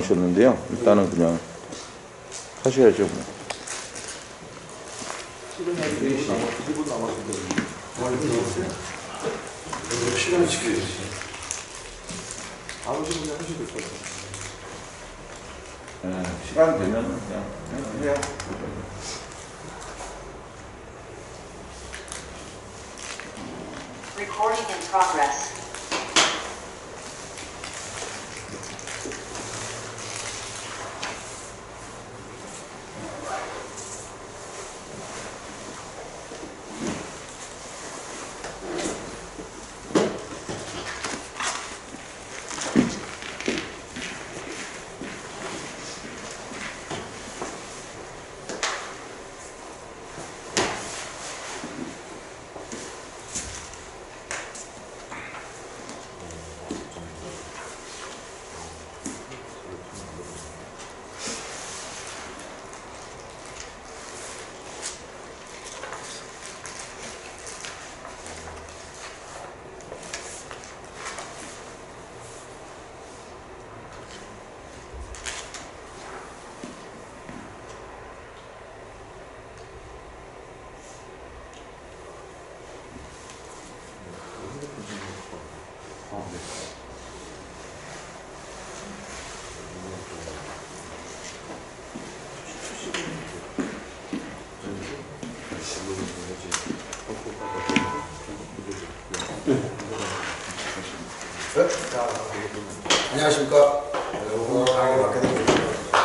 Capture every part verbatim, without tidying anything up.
하셨는데요. 일단은 그냥 하셔야죠. 뭐. 시간을 지켜야지. 아버지 그냥 하셔도 될 거예요. 네, 시간 되면 그냥 해요. Recording in progress. 네? 자, 안녕하십니까. 오늘 강의 맡게 됩니다.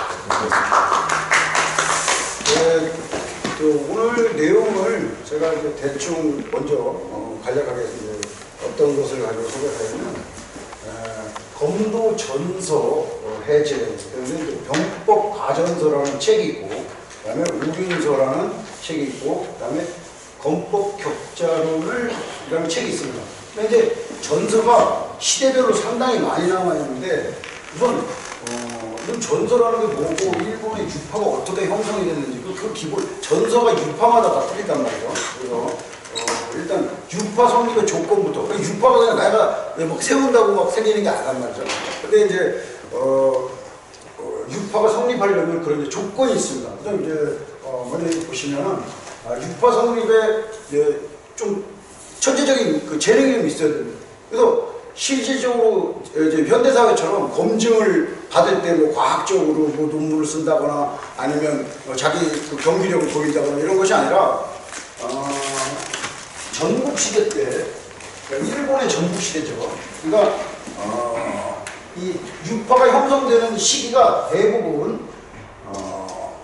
네, 또 오늘 내용을 제가 이제 대충 먼저 어, 간략하게 이제 어떤 것을 가지고 소개하냐면 어, 검도 전서 어, 해제, 그다음에 병법 가전서라는 책이 있고, 그다음에 우균서라는 책이 있고, 그다음에 검법 격자론을 이라는 책이 있습니다. 근데 이제 전서가 시대별로 상당히 많이 남아 있는데, 우선 어, 이런 전서라는 게 뭐고 일본의 유파가 어떻게 형성이 됐는지 그, 그 기본 전서가 유파마다 다 틀리단 말이죠. 그래서 어, 일단 유파 성립의 조건부터, 그러니까 유파가 그냥 내가 막 세운다고 막 생기는 게 아니란 말이죠. 근데 이제 어, 어, 유파가 성립하려면 그런 이제 조건이 있습니다. 그다음 이제 어, 먼저 보시면은 아, 유파 성립에 이제 좀 천재적인 그 재능이 좀 있어야 됩니다. 그래서 실질적으로 이제 현대사회처럼 검증을 받을 때 뭐 과학적으로 뭐 논문을 쓴다거나 아니면 뭐 자기 그 경기력을 보인다거나 이런 것이 아니라 어, 전국시대 때, 그러니까 일본의 전국시대죠. 그러니까 어, 이 유파가 형성되는 시기가 대부분 어,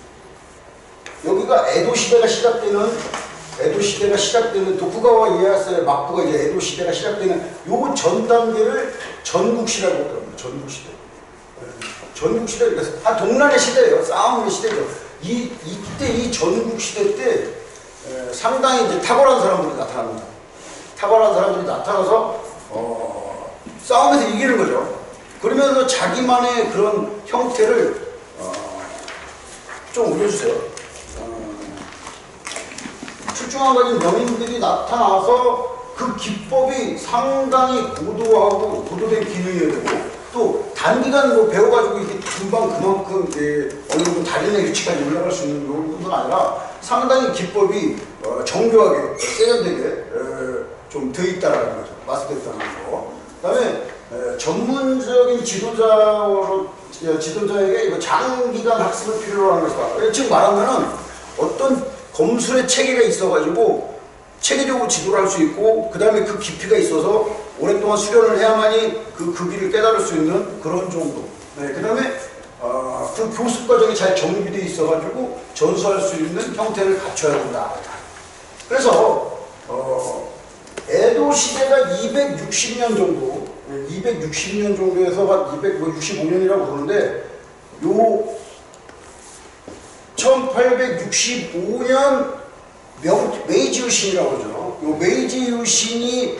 여기가 에도시대가 시작되는 에도시대가 시작되는 도쿠가와 이에야스의 막부가 이제 에도시대가 시작되는 요 전 단계를 전국시라고 합니다. 전국시대. 전국시대, 그래서 아, 동란의 시대예요. 싸움의 시대죠. 이, 이때 이 전국시대 때 에, 상당히 이제 탁월한 사람들이 나타납니다. 탁월한 사람들이 나타나서 어, 싸움에서 이기는 거죠. 그러면서 자기만의 그런 형태를 어, 좀 올려주세요. 출중한 가진 명인들이 나타나서 그 기법이 상당히 고도하고 고도된 기능이어야 되고, 또 단기간 뭐 배워가지고 이게 금방 그만큼 이제 어느 정도 달인의 위치까지 올라갈 수 있는 그런 뿐만 아니라 상당히 기법이 어, 정교하게 세련되게 좀 돼 있다라는 거죠. 마스터했다는 거. 그다음에 에, 전문적인 지도자로 지도자에게 이거 장기간 학습을 필요로 하는 것이다. 지금 말하면은 어떤 검술의 체계가 있어가지고 체계적으로 지도를 할 수 있고, 그 다음에 그 깊이가 있어서 오랫동안 수련을 해야만이 그 급이를 깨달을 수 있는 그런 정도. 네, 그 다음에 어, 그 교습 과정이 잘 정비되어 있어가지고 전수할 수 있는 형태를 갖춰야 된다. 그래서 어, 에도 시대가 이백육십 년 정도, 이백육십 년 정도에서 이백육십오 년이라고 그러는데, 요 천팔백육십오 년 명, 메이지 유신이라고 그러죠. 요 메이지 유신이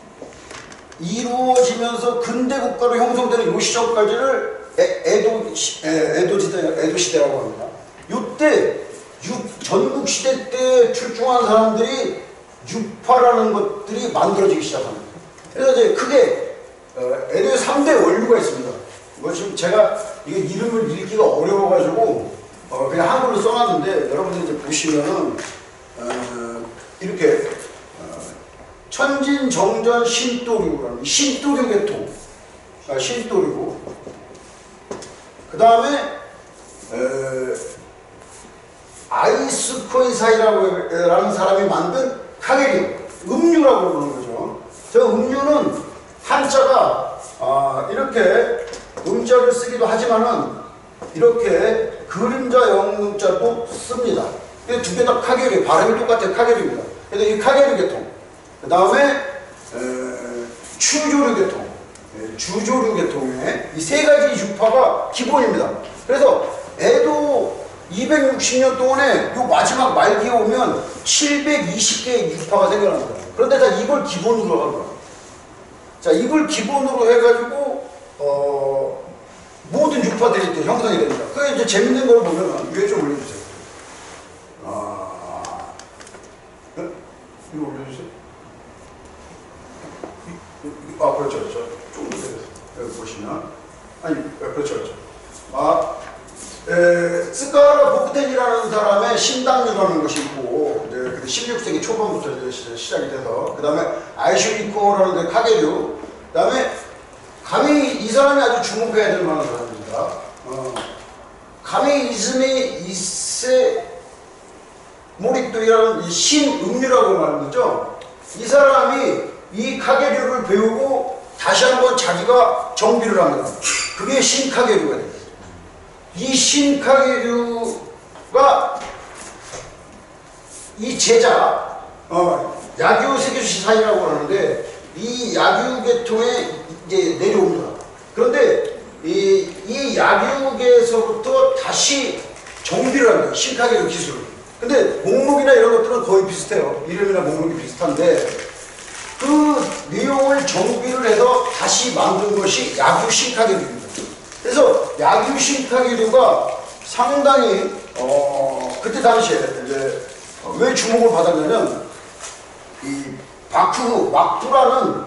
이루어지면서 근대 국가로 형성되는 요 시점까지를 에, 에도, 에, 에도 시대, 에도 시대라고 합니다. 요때 전국 시대 때 출중한 사람들이 유파라는 것들이 만들어지기 시작합니다. 그래서 이제 크게 어, 에도에 삼 대 원류가 있습니다. 뭐 지금 제가 이게 이름을 읽기가 어려워가지고 어 그냥 한글로 써놨는데 여러분들 이제 보시면은 어 이렇게 어 천진정전 신도류라는 신도류 계통, 아, 신도류고 그 다음에 아이스코이사이라고 라는 사람이 만든 카게류, 음료라고 부르는 거죠. 저 음료는 한자가 아, 이렇게 음자를 쓰기도 하지만은 이렇게 그림자 영음자도 씁니다. 두 개 다 카게류, 발음이 똑같아요. 카게류입니다. 그래서 이 카게류 계통, 그 다음에 추조류 계통, 주조류 계통의 이 세 가지 유파가 기본입니다. 그래서 에도 이백육십 년 동안에 요 마지막 말기에 오면 칠백이십 개의 유파가 생겨납니다. 그런데 자 이걸 기본으로 한 거예요. 자 이걸 기본으로 해가지고 어, 모든 유파들이 또 형성이 됩니다. 그 이제 재밌는 걸 보면 위에 좀 올려주세요. 아, 네? 이거 올려주세요. 아 그렇죠, 그렇죠. 조금 더 여기 보시면 아니 그렇죠, 그렇죠. 아. 에, 스카라 보크텐이라는 사람의 신당류라는 것이 있고, 이제 십육 세기 초반부터 이제 시작이 돼서, 그 다음에 아이슈리코라는 카게류, 그 다음에 감히 이 사람이 아주 주목해야 될 만한 사람입니다. 어, 감히 이즈미 이세 모리토이라는 이 신음료라고 말하는 거죠. 이 사람이 이 카게류를 배우고 다시 한번 자기가 정비를 합니다. 그게 신카게류가 됩니다. 이 신카게류가 이 제자 어, 야규 세계주시사이라고 하는데 이 야규 계통에 이제 내려옵니다. 그런데 이, 이 야규계에서부터 다시 정비를 합니다. 신카게류 기술을. 근데 목록이나 이런 것들은 거의 비슷해요. 이름이나 목록이 비슷한데 그 내용을 정비를 해서 다시 만든 것이 야규 신카게류입니다. 그래서 야규 신카게류가 상당히 어 그때 당시에 이제 왜 주목을 받았냐면 이 바쿠 막부라는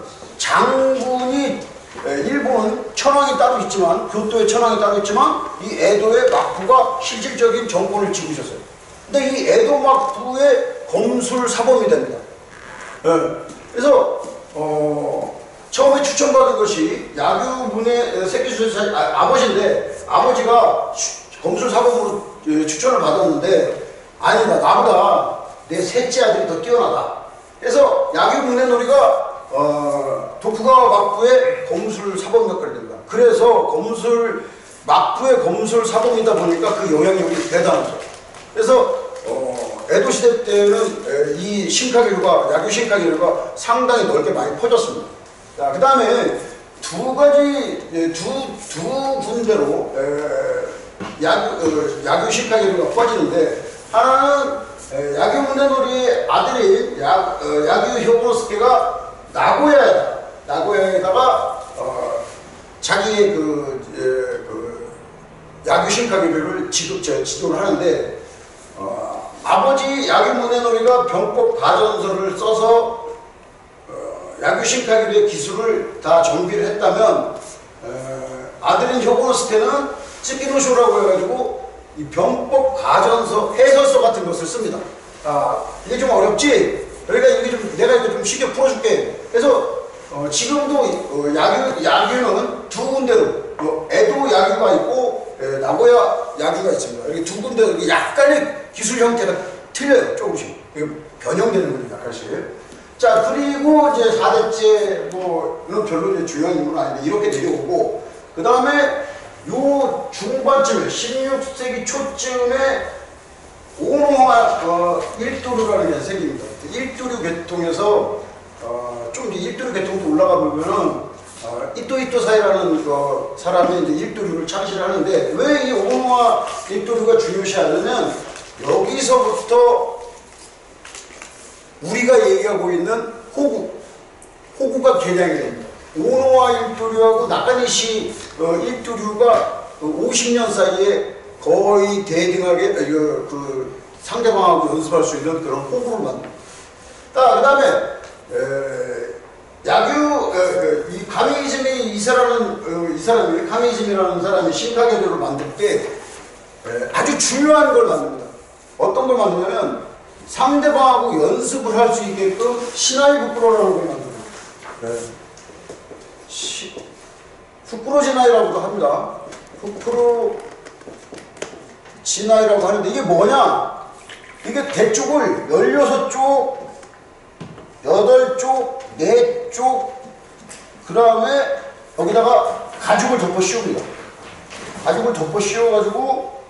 장군이 일본은 천황이 따로 있지만 교토에 천황이 따로 있지만 이 에도의 막부가 실질적인 정권을 쥐고 있었어요. 근데 이 에도 막부의 검술 사범이 됩니다. 네. 그래서 어. 처음에 추천받은 것이 야규문의 세계주시사 아, 아버지인데 아버지가 검술 사범으로 추천을 받았는데 아니다 나보다 내 셋째 아들이 더 뛰어나다. 그래서 야규문의 놀이가 어, 도쿠가와 막부의 검술 사범 역할을 됩니다. 그래서 검술 막부의 검술 사범이다 보니까 그 영향력이 대단하죠. 그래서 어, 에도 시대 때는 이 신카게류가 야규 신카게류가 상당히 넓게 많이 퍼졌습니다. 자, 그 다음에 두 가지, 두, 두 군데로 에, 야규, 어, 야규 신카게류가 퍼지는데 하나는 에, 야규 문네노리의 아들인 야, 어, 야규 효보노스케가 나고야에다, 나고야에다가 어, 자기의 그, 에, 그 야규 신카게류를 지급, 지도를 하는데 어, 아버지 야규 문네노리가 병법 가전서를 써서 야규 신카게류의 기술을 다 정비를 했다면 에, 아들인 효보노스케는 츠키노쇼라고 해가지고 이 병법 가전서 해설서 같은 것을 씁니다. 아 이게 좀 어렵지? 그러니까 이게 좀 내가 이거 좀 쉽게 풀어줄게. 그래서 어, 지금도 어, 야규 야규는 두 군데로 어, 에도 야규가 있고 에, 나고야 야규가 있습니다. 이렇게 두 군데 약간의 기술 형태가 틀려요. 조금씩 변형되는 거죠. 약간씩. 자, 그리고 이제 사 대째, 뭐, 이건 별로 이제 중요한 인물은 아닌데, 이렇게 내려오고, 그 다음에 요 중반쯤에, 십육 세기 초쯤에 오노하 어, 일도류라는 게 생깁니다. 일도류 계통에서, 어, 좀 이제 일도류 계통도 올라가 보면은, 어, 이토이토 사이라는 그 사람이 이제 일도류를 창시를 하는데, 왜 이 오노하 일도류가 중요시하냐면, 여기서부터 우리가 얘기하고 있는 호구, 호구가 개량이 됩니다. 오노와 일도류하고 나카니시 어, 일도류가 오십 년 사이에 거의 대등하게 그, 그 상대방하고 연습할 수 있는 그런 호구를 만듭니다. 그 다음에 야규 어, 그, 이 카미이즘이 이사라는 어, 이 사람이 카미이즘이라는 사람이 신카게도를 만들 때 에, 아주 중요한 걸 만듭니다. 어떤 걸 만드냐면 상대방하고 연습을 할 수 있게끔 시나이 부끄러라는 걸 만듭니다. 네. 시, 후쿠로 지나이라고도 합니다. 후쿠로 지나이라고 하는데 이게 뭐냐? 이게 대쪽을 열여섯 쪽, 여덟 쪽, 네 쪽, 그 다음에 여기다가 가죽을 덮어 씌웁니다. 가죽을 덮어 씌워가지고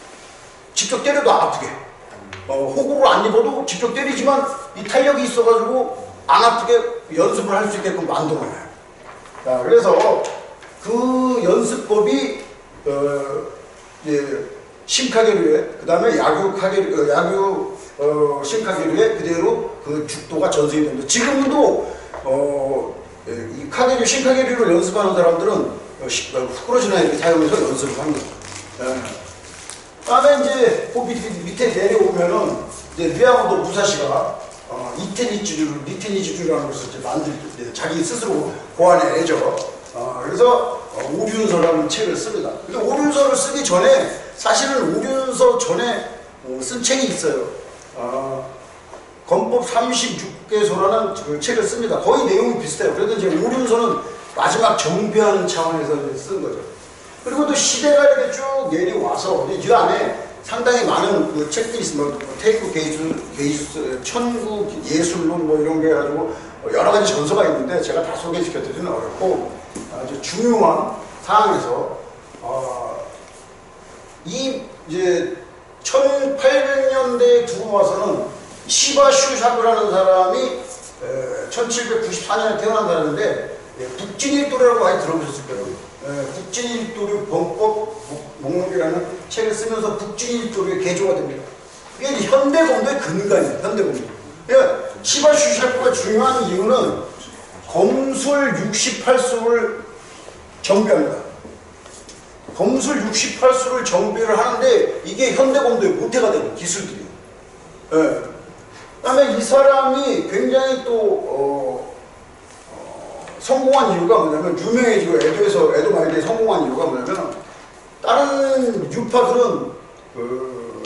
직접 때려도 아프게. 어, 호구를 안 입어도 직접 때리지만 이 탄력이 있어가지고 안 아프게 연습을 할 수 있게끔 만들어놔요. 자, 그래서 그 연습법이 어, 이제 신카게류에, 그 다음에 야규 카게류, 야규 어, 신카게류에 그대로 그 죽도가 전승이 됩니다. 지금도 어, 이 카게류, 신카게류를 연습하는 사람들은 어, 후쿠로시나 이렇게 사용해서 연습을 합니다. 예. 다음에 이제 그 밑에, 밑에 내려오면은 이제 리야모토 무사시가 어, 이테니치주를, 니테니치주라는 것을 이제 만들, 자기 스스로 고안해내죠. 어, 그래서 어, 오륜서라는 책을 씁니다. 근데 오륜서를 쓰기 전에 사실은 오륜서 전에 어, 쓴 책이 있어요. 어, 건법 삼십육 개소라는 그 책을 씁니다. 거의 내용이 비슷해요. 그래도 이제 오륜서는 마지막 정비하는 차원에서 쓴 거죠. 그리고 또 시대가 이렇게 쭉 내려와서 이 안에 상당히 많은 그 책들이 있습니다. 테이크 게이스, 게이스, 천국 예술론 뭐 이런 게 해가지고 여러 가지 전서가 있는데 제가 다 소개시켜드리는 어렵고 아주 중요한 사항에서 어, 이 이제 천팔백 년대에 두고 와서는 시바 슈샤크라는 사람이 에, 천칠백구십사 년에 태어난 사람인데 예, 북진일도라고 많이 들어보셨을 거예요. 예, 북진일도류 범법 목록이라는 책을 쓰면서 북진일도류의 개조가 됩니다. 이게 현대검도의 근간이에요. 현대검도. 그러니까 시바 슈샤크가 중요한 이유는 검술 육십팔 수를 정비합니다. 검술 육십팔 수를 정비를 하는데 이게 현대검도의 모태가 되는 기술들이에요. 예. 그 다음에 이 사람이 굉장히 또 어, 어, 성공한 이유가 뭐냐면 유명해지고 에도에서 에도 말기에 성공한 이유가 뭐냐면 다른 유파들은 그,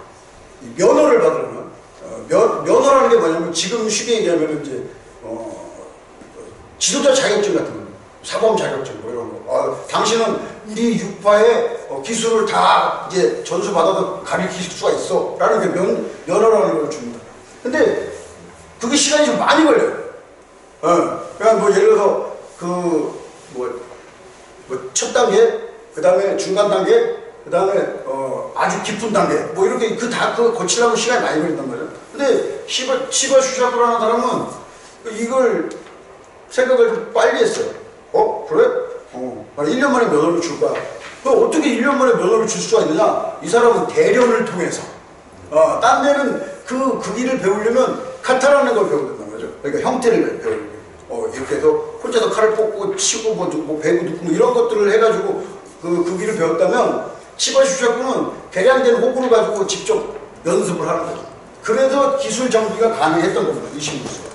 면허를 받으려면 어, 면, 면허라는 게 뭐냐면 지금 쉽게 얘기하면 이제 어, 지도자 자격증 같은 거, 사범 자격증 뭐 이런 거. 아, 당신은 우리 유파의 어, 기술을 다 이제 전수 받아도 가르칠 수가 있어. 라는 게 면, 면허라는 걸 줍니다. 근데 그게 시간이 좀 많이 걸려요. 어, 그냥 뭐 예를 들어서 그 뭐 뭐 첫 단계, 그 다음에 중간 단계, 그 다음에 어, 아주 깊은 단계, 뭐 이렇게 그 다 그 거치려고 시간이 많이 걸린단 말이에요. 근데 시바 시바 슈샤크라는 사람은 이걸 생각을 좀 빨리 했어요. 어 그래? 어, 일 년 만에 면허를 줄 거야. 그 어떻게 일 년 만에 면허를 줄 수가 있느냐? 이 사람은 대련을 통해서. 어, 딴 데는 그, 그 길을 배우려면 카타라는 걸 배워야 된다는 거죠. 그러니까 형태를 배우려면. 어, 이렇게 해서 혼자서 칼을 뽑고 치고 뭐, 뭐 배구 넣고 뭐 이런 것들을 해가지고 그, 그 길을 배웠다면 시바 슈샤크는 개량된 호구를 가지고 직접 연습을 하는 거죠. 그래서 기술 정비가 가능했던 겁니다. 이 신부수가.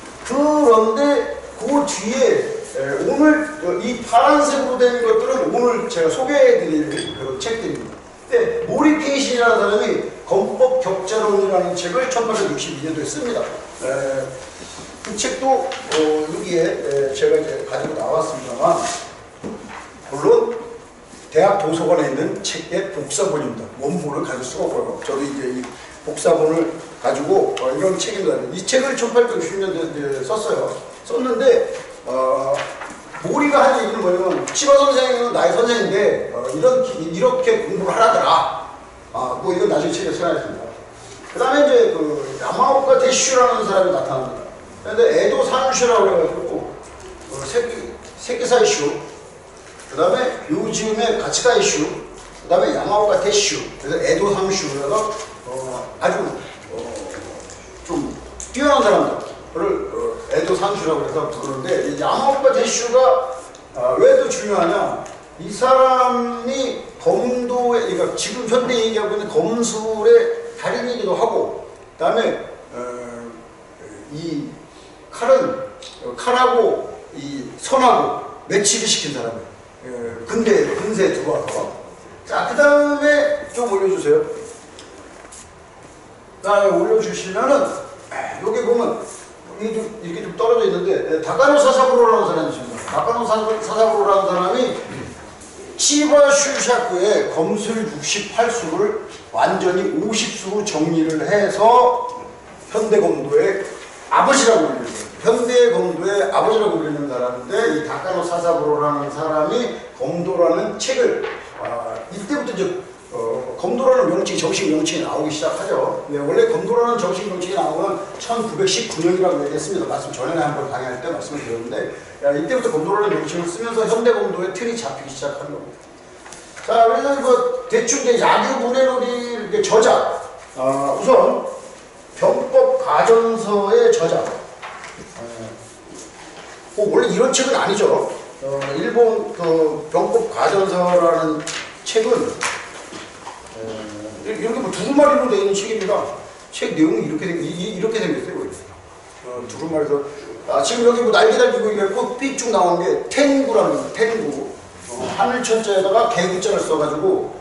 그런데 그 뒤에 에, 오늘 이 파란색으로 된 것들은 오늘 제가 소개해드릴 그 책들입니다. 근데 모리 케이신이라는 사람이 검법 격자론이라는 책을 천팔백육십이 년도에 씁니다. 에, 그 책도 어, 여기에 에, 제가 이제 가지고 나왔습니다만 물론 대학 도서관에 있는 책의 복사본입니다. 원본을 가질 수가 없고요. 저도 이제 이 복사본을 가지고 어, 이런 책입니다. 이 책을 천팔백육십 년도에 썼어요. 썼는데 어, 모리가 한 얘기는 뭐냐면 시바 선생님은 나의 선생인데 어, 이런, 이렇게 공부를 하라더라. 아, 뭐 이건 나중에 책에 써야겠습니다. 그 다음에 이제 그 야마오카 대슈라는 사람이 나타납니다. 그런데 에도 산슈라고 해가지고 어, 새끼, 새끼사이슈, 그 다음에 요즘에 가치가이슈, 그 다음에 야마오카 대슈, 그래서 에도 산슈라서 어, 아주 어, 좀 뛰어난 사람들을 어, 에도 산슈라고 해서 부르는데 이 야마오카 대슈가 아, 왜 더 중요하냐? 이 사람이 검도의, 그러니까 지금 현대 얘기하고 있는 검술의 달인이기도 하고, 그 다음에 어, 이 칼은 칼하고 이 선하고 매치를 시킨 사람이에요. 예, 근대, 근세 들어와서. 자, 그 다음에 좀 올려주세요. 자, 올려주시면은, 여기 보면, 이렇게 좀 떨어져 있는데, 다카노 사사부로라는 사람이 있습니다. 다카노 사사부로라는 사람이 치바 슈샤쿠의 검술 육십팔 수를 완전히 오십 수로 정리를 해서 현대검도의 아버지라고 불리는 거예요. 현대검도의 아버지라고 불리는 사람인데, 이 다카노 사사부로라는 사람이 검도라는 책을, 아, 이때부터 이제 어, 검도라는 명칭이, 정식 명칭이 나오기 시작하죠. 네, 원래 검도라는 정식 명칭이 나오는 천구백십구 년이라고 얘기했습니다. 말씀 전에 한번 강의할 때 말씀을 드렸는데, 야, 이때부터 검도라는 명칭을 쓰면서 현대검도의 틀이 잡히기 시작한 겁니다. 자, 그래서 이거 대충 이제 야규 문해놀이 저자, 어, 우선 병법 가전서의 저자. 어, 뭐 원래 이런 책은 아니죠. 어, 일본 그 병법 가전서라는 책은 이렇게 뭐 두루마리로 되어 있는 책입니다. 책 내용이 이렇게, 생, 이렇게 생겼어요. 어, 두루마리에서. 아, 지금 여기 뭐 날개 달리고 이게 꽃빛 쭉 나온 게 텐구라는 거예요. 텐구. 어, 하늘 천자에다가 개구자를 써가지고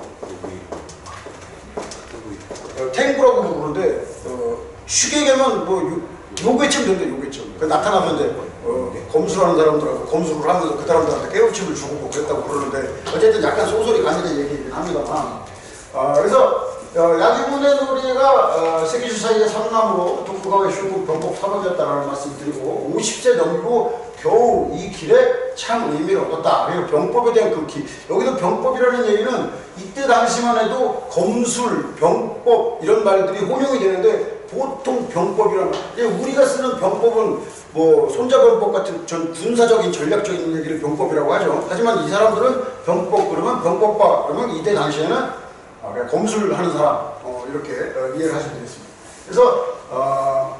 어, 텐구라고 부르는데, 어, 쉽게 얘기하면 뭐 요, 요괴점 된다, 요괴점. 그 나타나면 이제 어, 검술하는 사람들하고 검술을 하면서 그 사람들한테 깨우침을 주고 뭐 그랬다고 그러는데, 어쨌든 약간 소설이 가미된 얘기이긴 합니다만. 어, 그래서 어, 야기문의 놀이가 어, 세계주 사이의 삼남으로 도쿠가와 슈국 병법 사범이었다라는 말씀을 드리고, 오십 세 넘기고 겨우 이 길에 참 의미를 얻었다. 그리고 병법에 대한 그 길, 여기도 병법이라는 얘기는 이때 당시만 해도 검술, 병법 이런 말들이 혼용이 되는데, 보통 병법이라는, 우리가 쓰는 병법은 뭐 손자병법 같은 전 군사적인 전략적인 얘기를 병법이라고 하죠. 하지만 이 사람들은 병법 그러면 병법과 그러면 이때 당시에는 아, 그냥 검술을 하는 사람, 어, 이렇게 어, 이해를 하시면 되겠습니다. 그래서 어,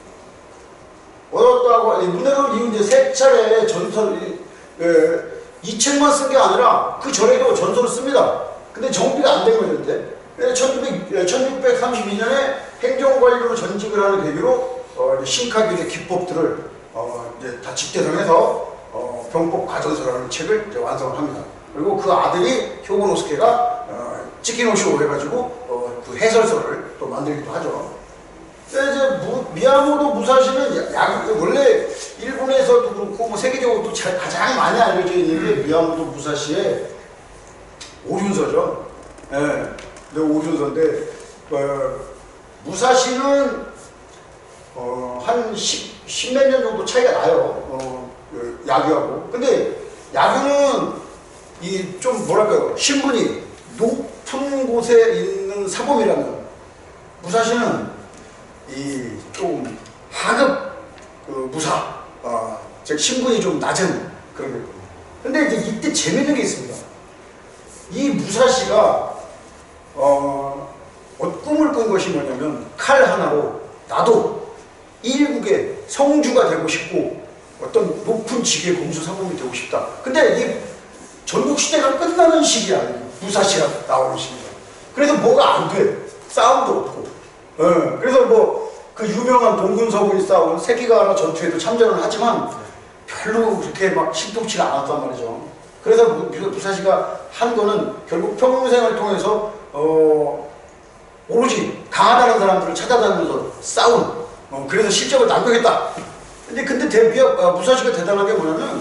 얻었다고 문해놀 이후 이제 세 차례 전설, 예, 이 책만 쓴 게 아니라 그 전에도 전설을 씁니다. 근데 정비가 안 된 거죠. 이제 천육백삼십이 년에 행정관리로 전직을 하는 계기로 어, 신카균의 기법들을 어, 이제 다 집대성해서 어, 병법 가전서라는 책을 이제 완성을 합니다. 그리고 그 아들이 효고노스케가 어, 찌키노쇼 해가지고 어, 그 해설서를 또 만들기도 하죠. 근데 이제 무, 미야모토 무사시는 야, 원래 일본에서도 그렇고 뭐 세계적으로도 잘, 가장 많이 알려져 있는 게 미야모토 무사시의 오륜서죠. 예, 네, 오륜서인데 어, 무사시는 어, 한 십몇 년 정도 차이가 나요. 어, 그 야규하고. 근데 야규는 이 좀 뭐랄까요, 신분이 높은 곳에 있는 사범이라면, 무사시는 이 좀 하급 그 무사, 어, 즉 신분이 좀 낮은 그런 게 있거든요. 근데 이제 이때 재밌는 게 있습니다. 이 무사시가 어, 어 꿈을 꾼 것이 뭐냐면, 칼 하나로 나도 일국의 성주가 되고 싶고 어떤 높은 직의 검수 사범이 되고 싶다. 근데 이 전국 시대가 끝나는 시기야. 무사시가 나오는 시기가. 그래서 뭐가 안 돼. 싸움도 없고. 어, 그래서 뭐 그 유명한 동군서군이 싸운 세기가라 전투에도 참전을 하지만 별로 그렇게 막 신통치가 않았단 말이죠. 그래서 무사시가 한 거는 결국 평생을 통해서 어, 오로지 강하다는 사람들을 찾아다니면서 싸운, 어, 그래서 실적을 남겼다. 근데 근데 대, 어, 무사시가 대단한 게 뭐냐면,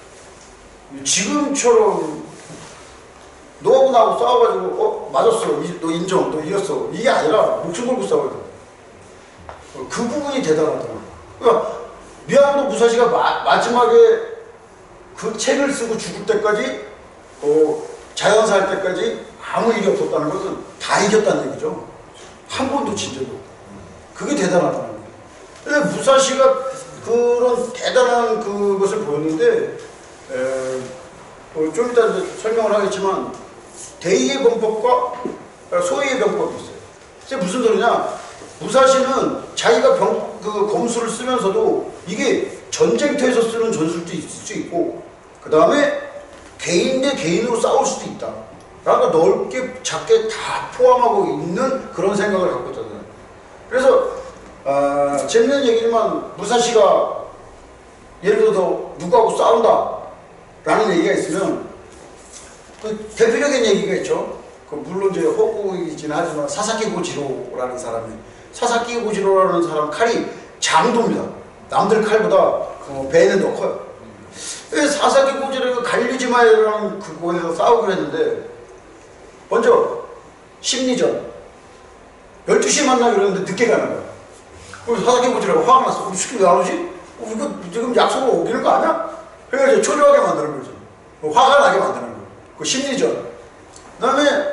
지금처럼 너하고 나하고 싸워가지고 어 맞았어, 이, 너 인정, 너 이겼어, 이게 아니라 목숨 걸고 싸워야 돼. 어, 그 부분이 대단하더라고요. 그러니까 미야모토 무사시가 마, 마지막에 그 책을 쓰고 죽을 때까지, 어, 자연사 할 때까지 아무 일이 없었다는 것은 다 이겼다는 얘기죠. 한 번도 진 적이 없고. 그게 대단하다는 거예요. 근데 무사시가 그런 대단한 그것을 보였는데, 에, 어, 좀 이따 이제 설명을 하겠지만, 대의의 병법과 소의의 병법이 있어요. 이게 무슨 소리냐? 무사시는 자기가 병, 그 검수를 쓰면서도 이게 전쟁터에서 쓰는 전술도 있을 수 있고, 그 다음에 개인 대 개인으로 싸울 수도 있다. 그러니까 넓게 작게 다 포함하고 있는 그런 생각을 갖고 있잖아요. 그래서 어, 재밌는 얘기지만 무사시가 예를 들어서 누구하고 싸운다라는 얘기가 있으면 그 대표적인 얘기가 있죠. 그 물론 이제 허구이긴 하지만 사사키 고지로라는 사람이 사사키 고지로라는 사람 칼이 장도입니다. 남들 칼보다 어, 배는 더 커요. 사사키 고지로가 갈리지마이라는 그곳에서 싸우기로 했는데 먼저 심리전 열두 시에 만나기로 했는데 늦게 가는 거야. 그래서 사사키 고지로가 화가 났어. 시키 왜 안 오지? 어, 이거 지금 약속을 어기는 거 아니야? 그래서 초조하게 만드는 거죠. 화가 나게 만드는 거예요. 그 심리전. 그 다음에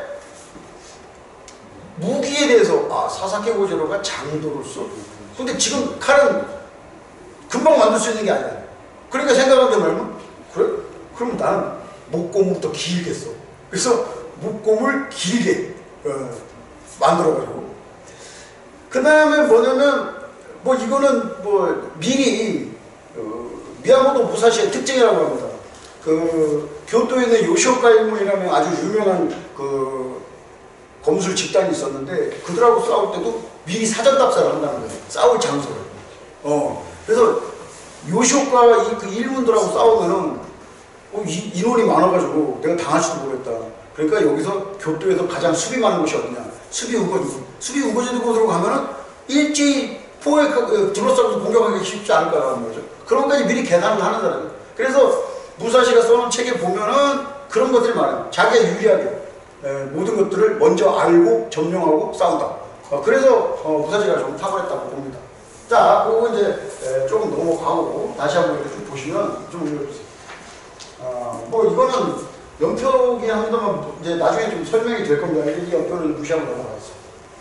무기에 대해서 아 사사키 고지로가 장도를 써. 근데 지금 칼은 금방 만들 수 있는 게 아니야. 그러니까 생각한 게 뭐냐면 그래? 그럼 나는 목공을 더 길게 써. 그래서 목공을 길게 어, 만들어가지고 그 다음에 뭐냐면 뭐 이거는 뭐 미리 어, 미야모토 무사시의 특징이라고 합니다. 그 교토에 있는 요시오카 일문이라는 아주 유명한 그 검술 집단이 있었는데 그들하고 싸울 때도 미리 사전 답사를 한다는 거예요. 싸울 장소를. 어 그래서 요시오카 이 그 일문들하고 싸우면은 어, 이, 인원이 많아가지고 내가 당할지도 모르겠다. 그러니까 여기서 교토에서 가장 수비 많은 곳이 어디냐? 수비 우거지. 수비 우거지 곳으로 가면은 일제히 포에 둘러싸고 공격하기 쉽지 않을 거라는 거죠. 그런 것까지 미리 계산을 하는 사람이에요. 그래서 무사시가 써놓은 책에 보면은 그런 것들이 많아요. 자기가 유리하게 에, 모든 것들을 먼저 알고 점령하고 싸운다. 어, 그래서 어, 무사시가 좀 탁월했다고 봅니다. 자, 그거 이제 에, 조금 넘어가고 다시 한번 이렇게 좀 보시면 좀 읽어주세요. 어, 뭐 이거는 연표기 합니다만 이제 나중에 좀 설명이 될 겁니다. 이 연표는 무시하고 넘어가겠습니다.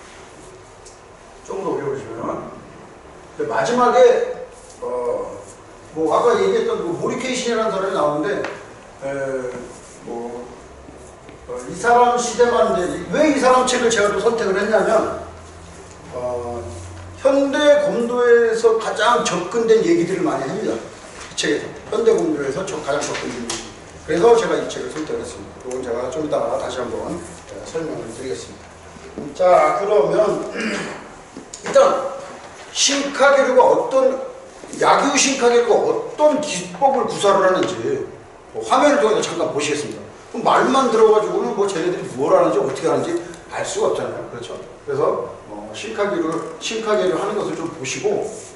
조금 더 올려보시면 마지막에 어, 뭐 아까 얘기했던 그 모리케이신이라는 사람이 나오는데 에, 뭐, 어, 이 사람 시대만 이제 왜 이 사람 책을 제가 또 선택을 했냐면 어, 현대 검도에서 가장 접근된 얘기들을 많이 합니다. 이 책에서 현대 검도에서 저 가장 접근된 얘기. 그래서 제가 이 책을 선택했습니다. 이건 제가 좀 이따가 다시 한번 설명을 드리겠습니다. 자, 그러면 일단 신카게류가 어떤 야규 신카게류가 어떤 기법을 구사를 하는지 뭐 화면을 통해서 잠깐 보시겠습니다. 그럼 말만 들어가지고는 뭐 쟤네들이 뭘 하는지 어떻게 하는지 알 수가 없잖아요. 그렇죠? 그래서 어, 신카게류 신카게류 하는 것을 좀 보시고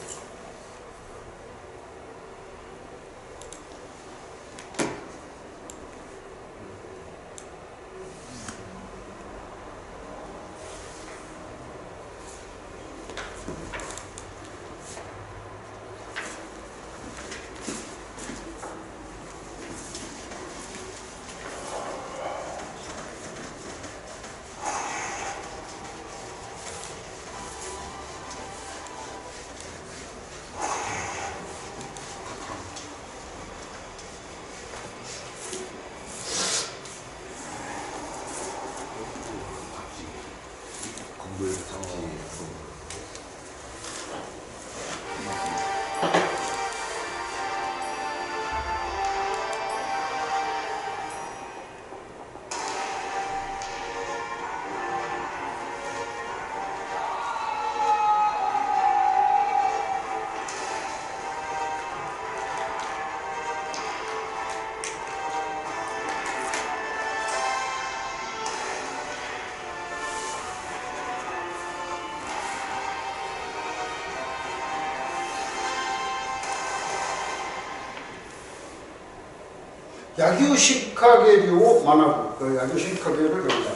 야규 신카게류 만화부, 그 야규 신카게류를 여기다.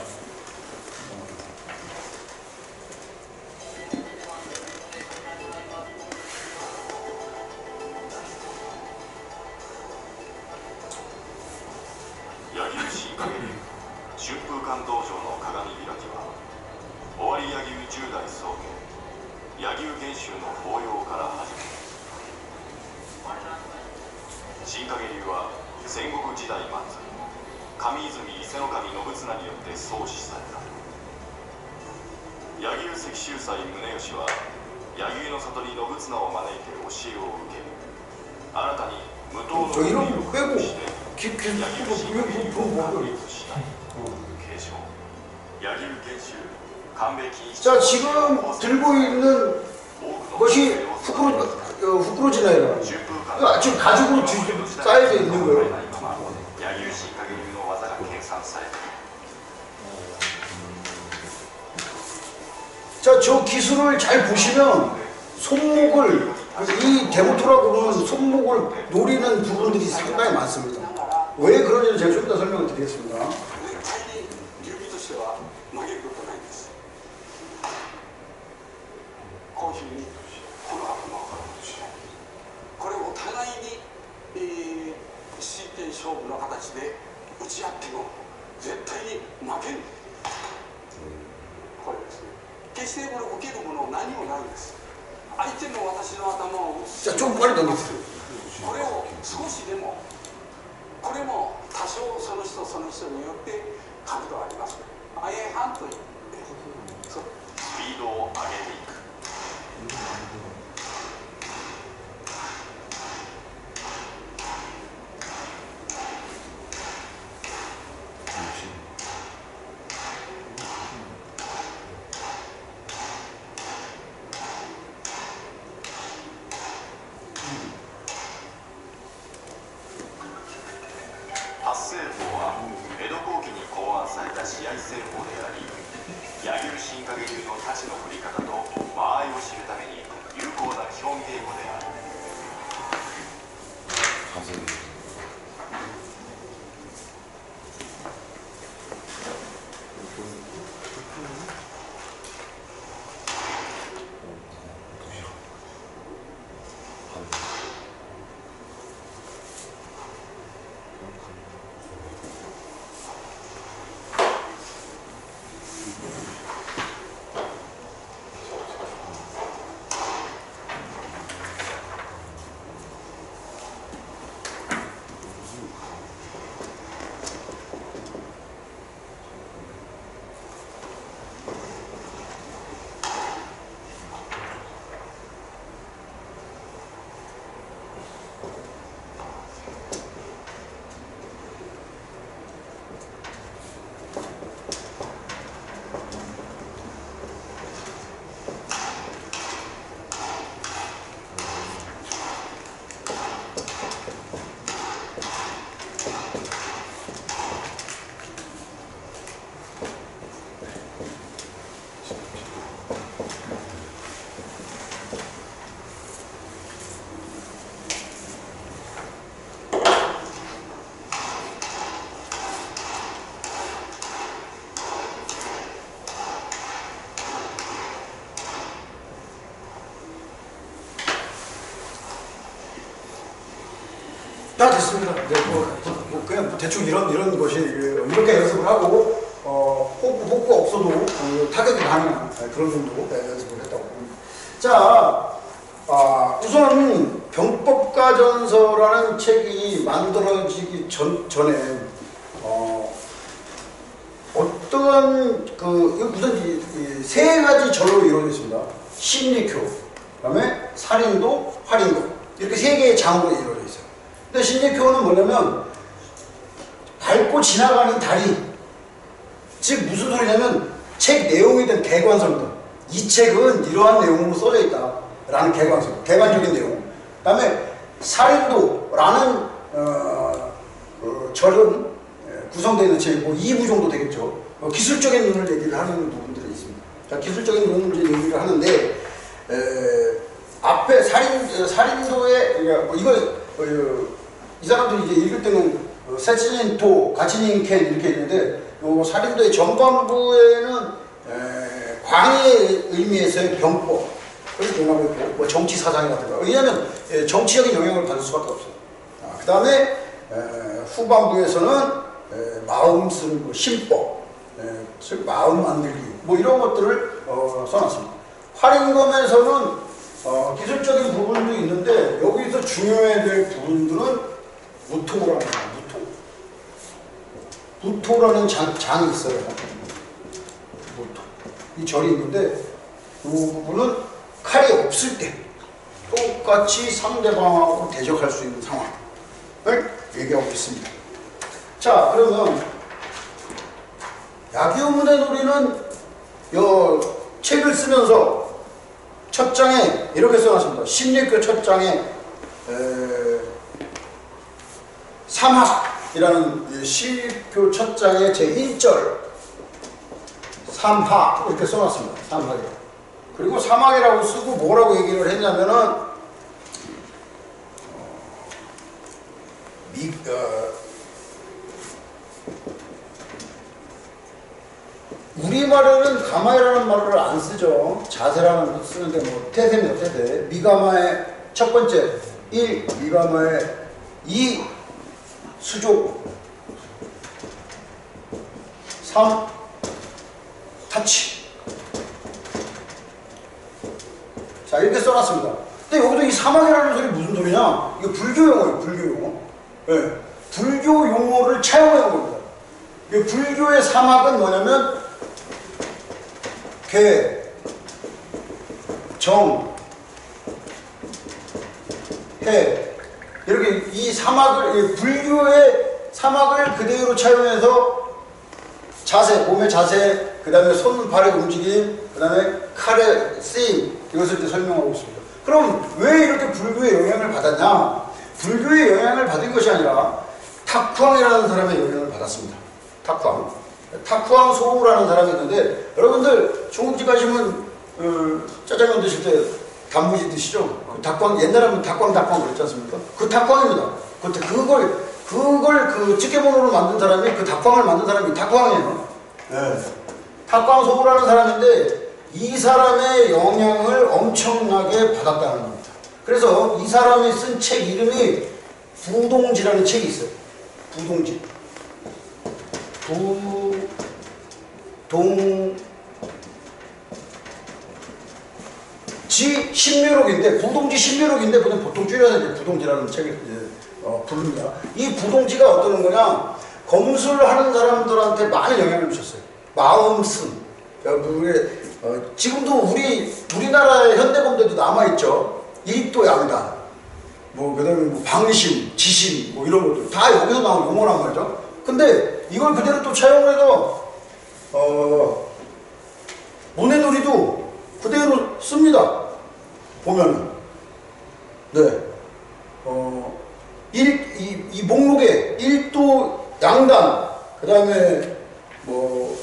야규 신카게류春風館道場の鏡開きは尾張柳生十代宗家柳生玄宗の法要から始め新影流は戦国時代末上泉伊勢守信綱によって創始された柳生石秀斎宗義は柳生の里に信綱を招いて教えを受け新たに無党の国を復帰して柳生新影流を確立した継承柳生玄宗神戸錦糸 자, 지금 들고 있는 것이 후쿠로 어, 후크로지나이라 지금 가죽으로 뒤- 쌓여져 있는 거예요. 자, 저 기술을 잘 보시면 손목을 이 데모토라고 부르는 손목을 노리는 부분들이 상당히 많습니다. 왜 그런지는 제가 좀 이따 설명을 드리겠습니다. これを互いに、えー、真剣勝負の形で打ち合っても絶対に負けん。これですね。決してこれ受けるもの何もないんです。相手の私の頭を打つ。 자, 좀 빨리 넘기세요. これを少しでもこれも多少その人その人によって角度があります。あえ半と言ってスピードを上げていく。 発声法は江戸後期に考案された試合戦法であり、柳生新影流の太刀の振り方と間合いを知るために有効な基本芸語である。 다 됐습니다. 네, 뭐, 뭐 그냥 뭐 대충 이런 이런 것이 이렇게 연습을 하고 어, 호흡 호흡 없어도 어, 타격이 가능한 그런 정도 네, 연습을 했다고 봅니다. 자, 아, 우선 병법가전서라는 책이 만들어지기 전 전에 어, 어떠한 그 우선 이, 이 세 가지 절로 이루어져 있습니다. 신리교, 그다음에 살인도, 활인도 이렇게 세 개의 장으로 이루어져 있어요. 근데 신리교는 뭐냐면 밟고 지나가는 다리, 즉 무슨 소리냐면 책 내용이든 개관서입니다. 이 책은 이러한 내용으로 써져 있다라는 개관서, 개관적인 내용. 그 다음에 살인도라는 어, 어, 절은 구성되어 있는 책, 뭐 이 부 정도 되겠죠. 어, 기술적인 눈을 얘기를 하는 부분들이 있습니다. 자, 기술적인 눈을 얘기를 하는데 에, 앞에 살인, 살인도의 뭐 이거 어, 이 사람들이 이제 읽을 때는 어, 세치닌토, 가치닌켄 이렇게 있는데 요 살인도의 전반부에는 에, 광의의 의미에서의 병법 그렇게 동하고 있고 뭐 정치 사상이 같은 거. 왜냐하면 에, 정치적인 영향을 받을 수밖에 없어요. 아, 그 다음에 후반부에서는 에, 마음 쓰는 거, 신법, 에, 즉 마음 만들기 뭐 이런 것들을 어, 써놨습니다. 활인검에서는 어, 기술적인 부분도 있는데 여기서 중요해야 될 부분들은 무토라는 무토. 무토라는 장, 장이 있어요. 무토. 이 절이 있는데 이 부분은 칼이 없을 때 똑같이 상대방하고 대적할 수 있는 상황을 얘기하고 있습니다. 자, 그러면 야기요문의 놀이는 요 책을 쓰면서 첫 장에 이렇게 써놨습니다. 십리교 첫 장에 삼학이라는 시교 첫 장의 제일 절 삼학 이렇게 써놨습니다. 삼학이. 그리고 삼학이라고 쓰고 뭐라고 얘기를 했냐면은 미, 어, 우리말에는 가마이라는 말을 안 쓰죠. 자세라는 걸 쓰는데 뭐 태세입니다. 태세. 미가마의 첫 번째 일, 미가마의 이, 수족 삼, 타치. 자 이렇게 써놨습니다. 근데 여기도 이 사막이라는 소리 무슨 소리냐? 이거 불교 용어예요. 불교 용어. 네. 불교 용어를 차용한 겁니다. 이 불교의 사막은 뭐냐면 개, 정, 해 이렇게 이 사막을 불교의 사막을 그대로 차용해서 자세, 몸의 자세, 그 다음에 손, 발의 움직임, 그 다음에 칼의 쓰임 이것을 이제 설명하고 있습니다. 그럼 왜 이렇게 불교의 영향을 받았냐? 불교의 영향을 받은 것이 아니라 탁후왕이라는 사람의 영향을 받았습니다. 탁후왕. 탁후왕 소우라는 사람이 있는데 여러분들 중국집 가시면 어, 짜장면 드실 때 단무지 드시죠? 그 닭광 옛날에 하면 닭광 닭광 그랬지 않습니까? 그 닭광입니다. 그때 그걸 그걸 그 찌개본으로 만든 사람이 그 닭광을 만든 사람이 탁후왕이에요. 네. 탁후왕 소우라는 사람인데 이 사람의 영향을 엄청나게 받았다는 겁니다. 그래서 이 사람이 쓴 책 이름이 부동지라는 책이 있어요. 부동지. 부, 동, 지 신묘록인데, 부동지 신묘록인데, 보통 줄여서 이제 부동지라는 책을 이제, 어, 부릅니다. 이 부동지가 어떤 거냐, 검술을 하는 사람들한테 많은 영향을 미쳤어요. 마음승. 우리, 어, 지금도 우리, 우리나라의 현대검대도 남아있죠. 일도 양단. 뭐, 그 다음에 뭐 방심, 지심, 뭐 이런 것들. 다 여기서 나온 용어란 말이죠. 근데 이걸 그대로 또 차용해서 어, 모내놀이도 그대로 씁니다. 보면은 네, 어, 일, 이, 이 목록에 일도 양단, 그 다음에 뭐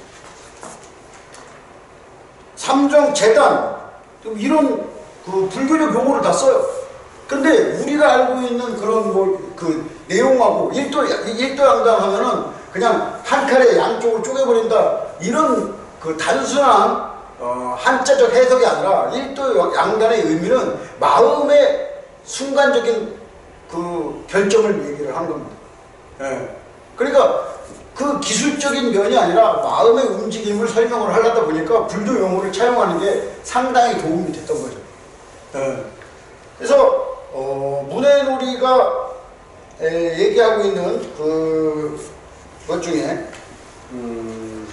삼정 재단 이런 그 불교적 용어를 다 써요. 근데 우리가 알고 있는 그런 뭐 그 내용하고 일도 일도 양단 하면은 그냥 한 칼에 양쪽으로 쪼개버린다 이런 그 단순한 어, 한자적 해석이 아니라 일도 양단의 의미는 마음의 순간적인 그 결정을 얘기를 한 겁니다. 예. 그러니까 그 기술적인 면이 아니라 마음의 움직임을 설명을 하려다 보니까 불교 용어를 차용하는 게 상당히 도움이 됐던 거죠. 예. 그래서 어, 문해놀이가 에, 얘기하고 있는 그 것 중에 음,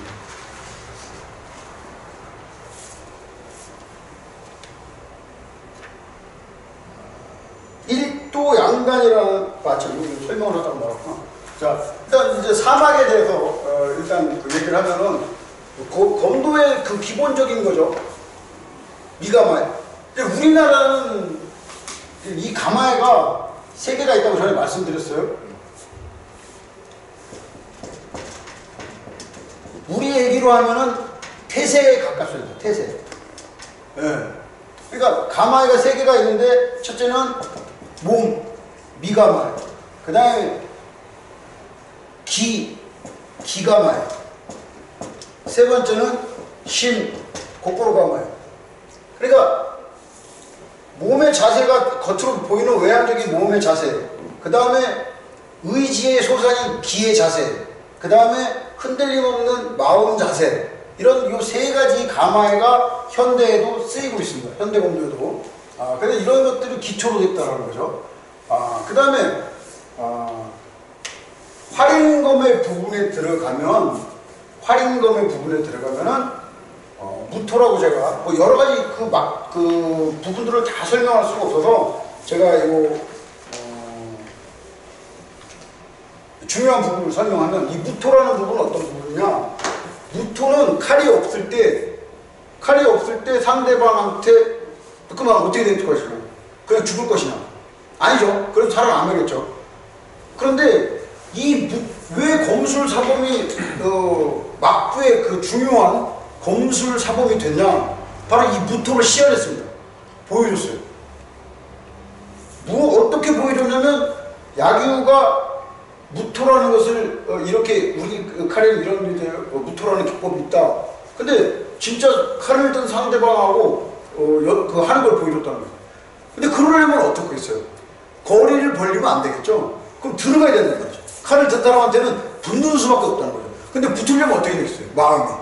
일도 양단이라는 맞죠? 이거 설명을 하자고 나왔구나. 자, 일단 이제 사막에 대해서 어, 일단 그 얘기를 하면은 고, 검도의 그 기본적인 거죠. 미가마에. 근데 우리나라는 이 가마에가 세 개가 있다고 전에 말씀드렸어요. 우리 얘기로 하면은 태세에 가깝습니다. 태세. 예. 그러니까 가마에가 세 개가 있는데 첫째는 몸, 미가마에. 그 다음에 기, 기가마에. 세 번째는 심, 고꼬로가마에. 그러니까 몸의 자세가 겉으로 보이는 외향적인 몸의 자세, 그 다음에 의지의 소산인 기의 자세, 그 다음에 흔들림 없는 마음 자세, 이런 요 세 가지 가마에가 현대에도 쓰이고 있습니다. 현대검도에도. 아, 근데 이런 것들이 기초로 됐다는 거죠. 아, 그 다음에 아, 활인검의 부분에 들어가면, 활인검의 부분에 들어가면은 어, 무토라고 제가 뭐 여러 가지 그 막 그 부분들을 다 설명할 수가 없어서 제가 이거 어, 중요한 부분을 설명하면, 이 무토라는 부분은 어떤 부분이냐? 무토는 칼이 없을 때, 칼이 없을 때 상대방한테 그러면 어떻게 될 것이냐? 그냥 죽을 것이냐? 아니죠. 그래서 살아남아야겠죠. 그런데 이 왜 검술 사범이 어, 막부의 그 중요한 검술 사범이 됐냐? 바로 이 무토를 시연했습니다. 보여줬어요. 뭐 어떻게 보여줬냐면 야규가 무토라는 것을 어, 이렇게 우리 그 칼을 이런 이제 어, 무토라는 기법이 있다. 근데 진짜 칼을 든 상대방하고 어, 여, 그 하는 걸 보여줬다는 거예요. 근데 그러려면 어떻게 했어요? 거리를 벌리면 안 되겠죠. 그럼 들어가야 되는 거죠. 칼을 든 사람한테는 붙는 수밖에 없다는 거죠. 근데 붙으려면 어떻게 되겠어요? 마음이.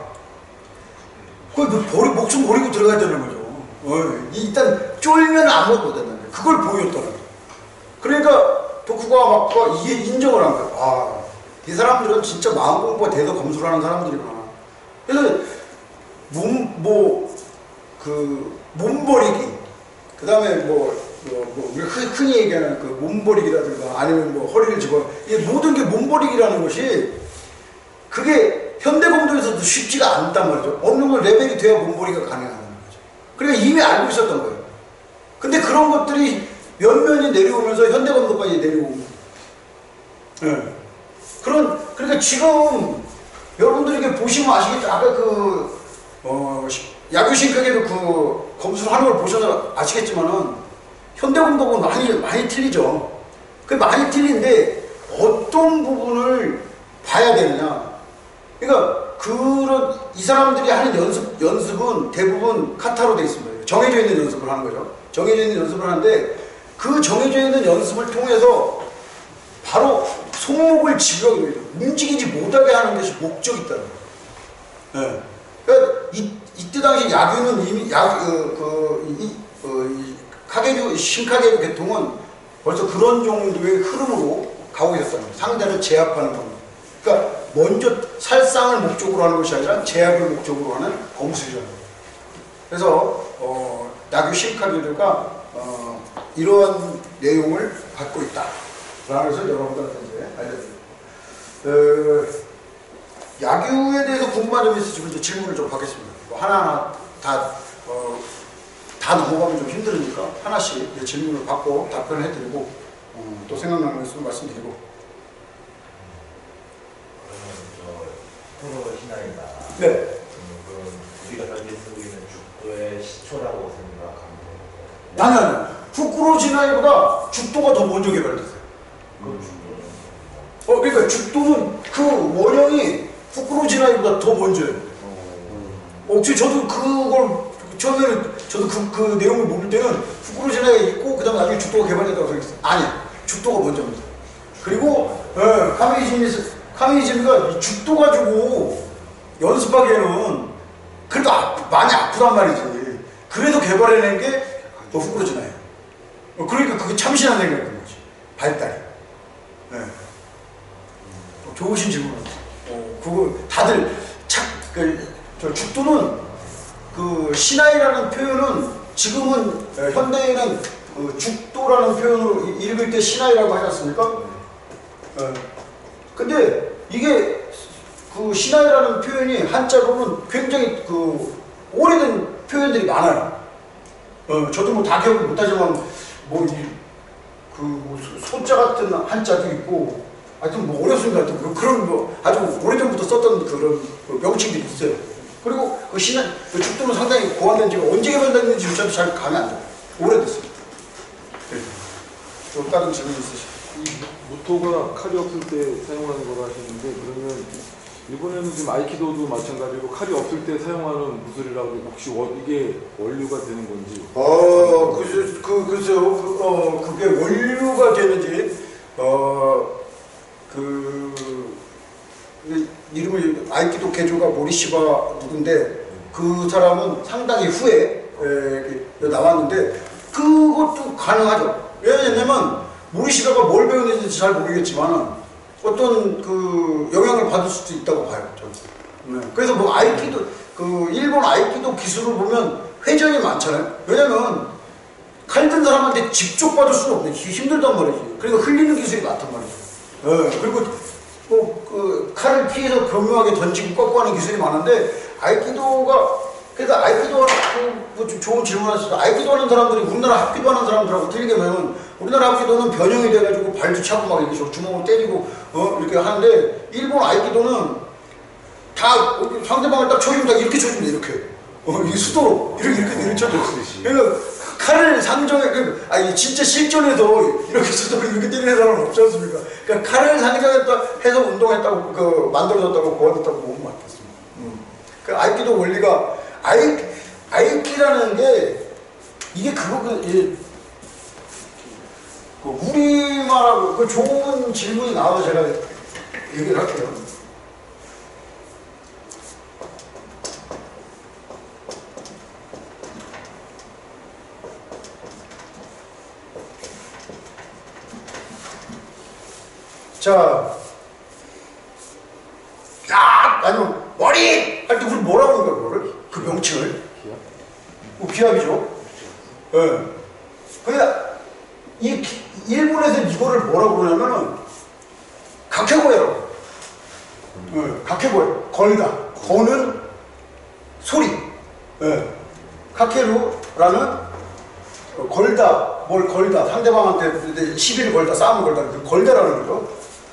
그 버리, 목숨 버리고 들어가야 되는 거죠. 어, 일단 쫄면 아무것도 못 된다는 거예요. 그걸 보여줬다는 거예요. 그러니까 도쿠가와 마쿠가 이게 인정을 한 거예요. 아, 이 사람들은 진짜 마음 공부가 돼서 검술하는 사람들이구나. 그래서 몸, 뭐, 그, 몸버리기, 그 다음에 뭐, 뭐, 뭐 우리가 흔히 얘기하는 그 몸버리기라든가 아니면 뭐 허리를 집어, 이 모든 게 몸버리기라는 것이 그게 현대검도에서도 쉽지가 않단 말이죠. 어느 정도 레벨이 돼야 몸버리기가 가능하다는 거죠. 그러니까 이미 알고 있었던 거예요. 근데 그런 것들이 면면이 내려오면서 현대검도까지 내려오고, 네. 그런, 그러니까 지금 여러분들에게 보시면 아시겠죠? 아까 그, 어, 야규신격에도 그 검술 하는 걸 보셔서 아시겠지만은 현대검도하고 많이, 많이 틀리죠. 그 많이 틀린데 어떤 부분을 봐야 되느냐. 그러니까 그런, 이 사람들이 하는 연습, 연습은 대부분 카타로 되어 있습니다. 정해져 있는 연습을 하는 거죠. 정해져 있는 연습을 하는데 그 정해져 있는 연습을 통해서 바로 손목을 지루하게 됩니다. 움직이지 못하게 하는 것이 목적이 있다는 거예요. 네. 그러니까 이, 이때 당시 야규는 이미 야, 어, 그, 이, 어, 이 카게류, 신카게류 계통은 벌써 그런 정도의 흐름으로 가고 있었다는 거예요. 상대를 제압하는 겁니다. 그러니까 먼저 살상을 목적으로 하는 것이 아니라 제압을 목적으로 하는 검술이라는 거예요. 그래서 어, 야규 신카게류가 어, 이러한 내용을 갖고 있다. 라는 것을 여러분들한테 이제 알려드립니다. 어, 야규에 대해서 궁금한 점이 있으시면 이제 질문을 좀 받겠습니다. 뭐 하나하나 다, 어, 다 넘어가면 좀 힘들으니까 하나씩 이제 질문을 받고 답변을 해드리고 어, 또 생각나는 것을 말씀드리고. 프로 신화이다. 네. 음, 우리가 현재 쓰고 있는 죽도의 시초라고 생각합니다. 아니, 아니. 후쿠로 진화이보다 죽도가 더 먼저 개발됐어요. 그 어, 그러니까 죽도는 그 원형이 후쿠로 진화이보다 더 먼저예요. 어, 저도 그걸, 처음에는 저도 그, 그 내용을 모를 때는 후쿠로 진화가 있고, 그 다음에 나중에 죽도가 개발됐다고 생각했어요. 아니, 죽도가 먼저입니다. 그리고, 예, 카미이즈미, 카미이즈미가 죽도 가지고 연습하기에는 그래도 아, 많이 아프단 말이지. 그래도 개발해낸 게 후쿠로 진화예요. 어, 그러니까 그게 참신한 생각인 거지. 발달이. 네. 어, 좋으신 질문입니다. 어, 그거 다들 착, 그, 저 죽도는 그 신화이라는 표현은 지금은 에, 현대에는 그 죽도라는 표현으로 읽을 때 신화이라고 하지 않습니까? 네. 근데 이게 그 신화이라는 표현이 한자로는 굉장히 그 오래된 표현들이 많아요. 어, 저도 뭐 다 기억을 못하지만 뭐, 그, 뭐, 소자 같은 한자도 있고, 하여튼 뭐, 어렵습니다. 하여튼 뭐 그런 뭐, 아주 오래전부터 썼던 그런 그 명칭들이 있어요. 그리고 그 신화, 그 죽도는 상당히 고안된 지가 언제 개발됐는지 저도 잘 감이 안 돼요. 오래됐습니다. 네. 또 다른 질문 있으시죠? 이 무토가 칼이 없을 때 사용하는 거라 하시는데, 그러면 일본에는 지금 아이키도도 마찬가지로 칼이 없을 때 사용하는 무술이라고 혹시 원, 이게 원류가 되는 건지? 어, 그, 그, 글쎄요. 그, 어, 그게 원류가 되는지, 어, 그, 그 이름을, 아이키도 개조가 모리시바 누군데, 그 사람은 상당히 후에 에, 나왔는데, 그것도 가능하죠. 왜냐면, 모리시바가 뭘 배웠는지 잘 모르겠지만, 어떤 그 영향을 받을 수도 있다고 봐요. 저는. 네. 그래서 뭐 아이키도, 그 일본 아이키도 기술을 보면 회전이 많잖아요. 왜냐면 칼 든 사람한테 직접 받을 수는 없네. 힘들단 말이지. 그러니까 흘리는 기술이 많단 말이죠. 네. 그리고 뭐 그 칼을 피해서 교묘하게 던지고 꺾고 하는 기술이 많은데 아이키도가 그러니까 아이키도 그 좋은 질문하셨어요. 아이키도 하는 사람들이 우리나라 합기도 하는 사람들하고 틀리게 보면 우리나라 합기도는 변형이 돼가지고 발도 차고 막 이렇게 주먹으로 때리고 어 이렇게 하는데 일본 아이키도는 다 상대방을 딱 쳐주면 다 이렇게 쳐주면 돼 이렇게 어 이게 수도로 이렇게 이렇게 이렇게 쳐줘. 그러니까 칼을 상정해 그 아니 진짜 실전에서 이렇게 수도로 이렇게 때리는 사람은 없지 않습니까? 그러니까 칼을 상정했다 해서 운동했다고 그 만들어졌다고 고안됐다고 보면 맞겠습니다. 음. 그 아이키도 원리가 아이 아이키라는 게 이게 그거 그, 이, 그 우리말하고 그 좋은 질문이 나와서 제가 얘기를 할게요. 자, 야 아니면 머리 할 때 우리 뭐라고 그러는 거야 그거를? 그 명칭을? 기압? 뭐 기압이죠. 예. 네. 그러니까 이 일본에서 이거를 뭐라고 그러냐면은 각해고해라고. 예. 네. 각해고해. 걸다. 거는 소리. 예. 네. 각해루라는 걸다. 뭘 걸다. 상대방한테 시비를 걸다. 싸움을 걸다. 그 걸다라는 거죠.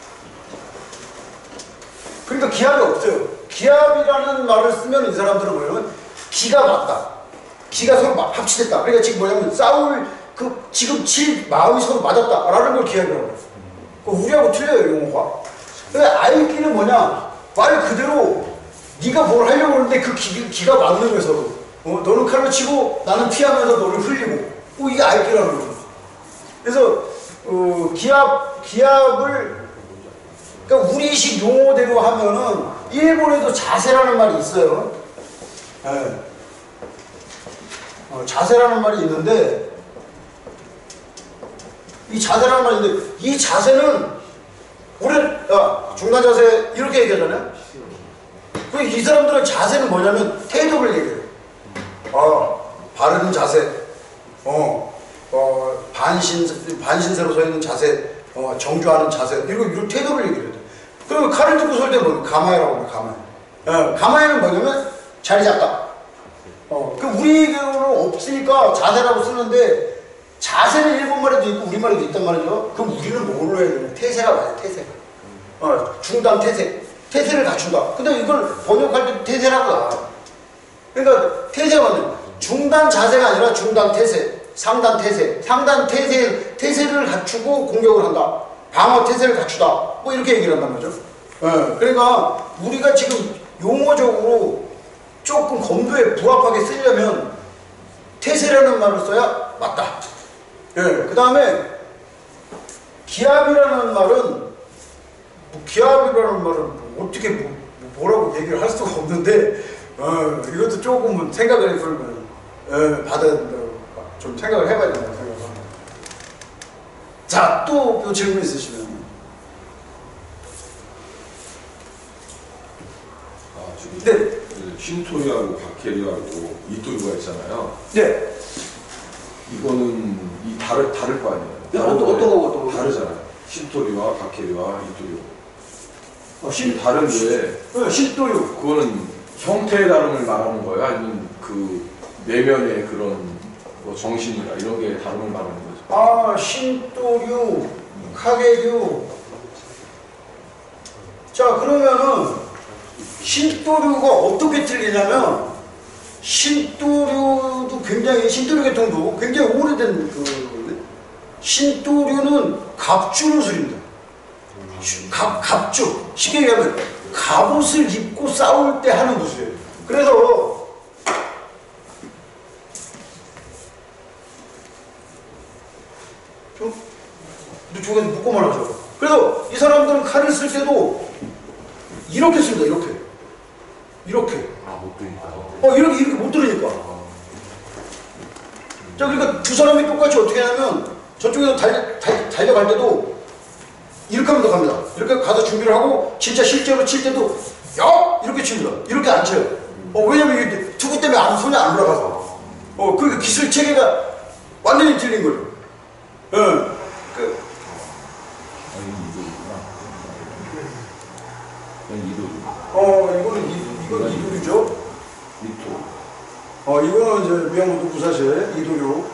그러니까 기압이 없어요. 기압이라는 말을 쓰면 이 사람들은 뭐냐면 기가 맞다. 기가 서로 합치됐다. 그러니까 지금 뭐냐면 싸울 그 지금 질 마음이 서로 맞았다라는 걸 기압이라고 해요. 우리하고 틀려요 용어가. 그러니까 아이끼는 뭐냐 말 그대로 네가 뭘 하려고 하는데 그 기, 기가 맞는 거예요 서로. 어, 너는 칼을 치고 나는 피하면서 너를 흘리고 어, 이게 아이끼라는 거예요. 그래서 어, 기압 기압을 그러니까 우리식 용어대로 하면은 일본에도 자세라는 말이 있어요. 네. 어, 자세라는 말이 있는데 이 자세라는 말이 있는데 이 자세는 우리는 야, 중간 자세 이렇게 얘기하잖아요. 그 이 사람들은 자세는 뭐냐면 태도를 얘기해요. 아, 바른 자세, 어, 어 반신 반신세로 서 있는 자세. 어, 정주하는 자세, 이런, 이런 태도를 얘기해야 돼. 그리고 칼을 들고 설 때 뭐, 가마이라고 합니다, 가마이. 어, 가마이는 뭐냐면, 자리 잡다. 어, 그 우리에게는 없으니까 자세라고 쓰는데, 자세는 일본말에도 있고 우리말에도 있단 말이죠. 그럼 우리는 뭘로 해야 되냐? 태세가 맞아요, 태세. 어, 중단 태세. 태세를 갖춘다. 근데 이걸 번역할 때 태세라고 나와요. 그러니까 태세가 맞아요. 중단 자세가 아니라 중단 태세. 상단 태세, 상단 태세, 태세를 갖추고 공격을 한다. 방어 태세를 갖추다. 뭐 이렇게 얘기를 한단 말이죠. 예, 그러니까 우리가 지금 용어적으로 조금 검도에 부합하게 쓰려면 태세라는 말을 써야 맞다. 예, 그 다음에 기압이라는 말은 뭐 기압이라는 말은 뭐 어떻게 뭐, 뭐라고 얘기를 할 수가 없는데 어, 이것도 조금은 생각을 해보면 예, 받아야 된다. 좀 생각을 해봐야 된다고 생각합니다. 자, 또, 또 질문 있으시면. 아, 저기 네. 그 신토리하고 박해리하고 이토리가 있잖아요. 네. 이거는 이 다를 다를 거 아니에요. 네, 어떤 어떤 거 어떤 거 다르잖아요. 신토리와 박해리와 이토리. 어, 신 다른데 네, 신도류. 그거는 형태의 다름을 말하는 거예요? 아니면 그 내면의 그런 뭐 정신이나 이런 게 다름을 말하는 거죠? 아, 신도류, 카게류. 자, 그러면은 신도류가 어떻게 틀리냐면 신도류도 굉장히 신도류 계통도 굉장히 오래된 그 신도류는 갑주무술입니다. 갑, 갑주. 쉽게 얘기하면 갑옷을 입고 싸울 때 하는 무술이에요. 그래서 저쪽에서 묶고만 하죠. 그래서 이 사람들은 칼을 쓸 때도 이렇게 씁니다. 이렇게. 이렇게. 아, 못 들으니까. 어, 이렇게, 이렇게 못 들으니까. 자, 그러니까 두 사람이 똑같이 어떻게 하냐면 저쪽에서 달, 달, 달려갈 때도 이렇게 하면서 갑니다. 이렇게 가서 준비를 하고 진짜 실제로 칠 때도 야! 이렇게 칩니다. 이렇게 안 쳐요. 어, 왜냐면 이게 투구 때문에 안, 손이 안 올라가서. 어, 그러니까 기술 체계가 완전히 틀린 거죠. 예. 네. 그, 이도리구나. 이도리. 어, 이거는 이, 이건 이도리죠. 이토. 어, 이거는 이제 미야모토 무사시의 이도류.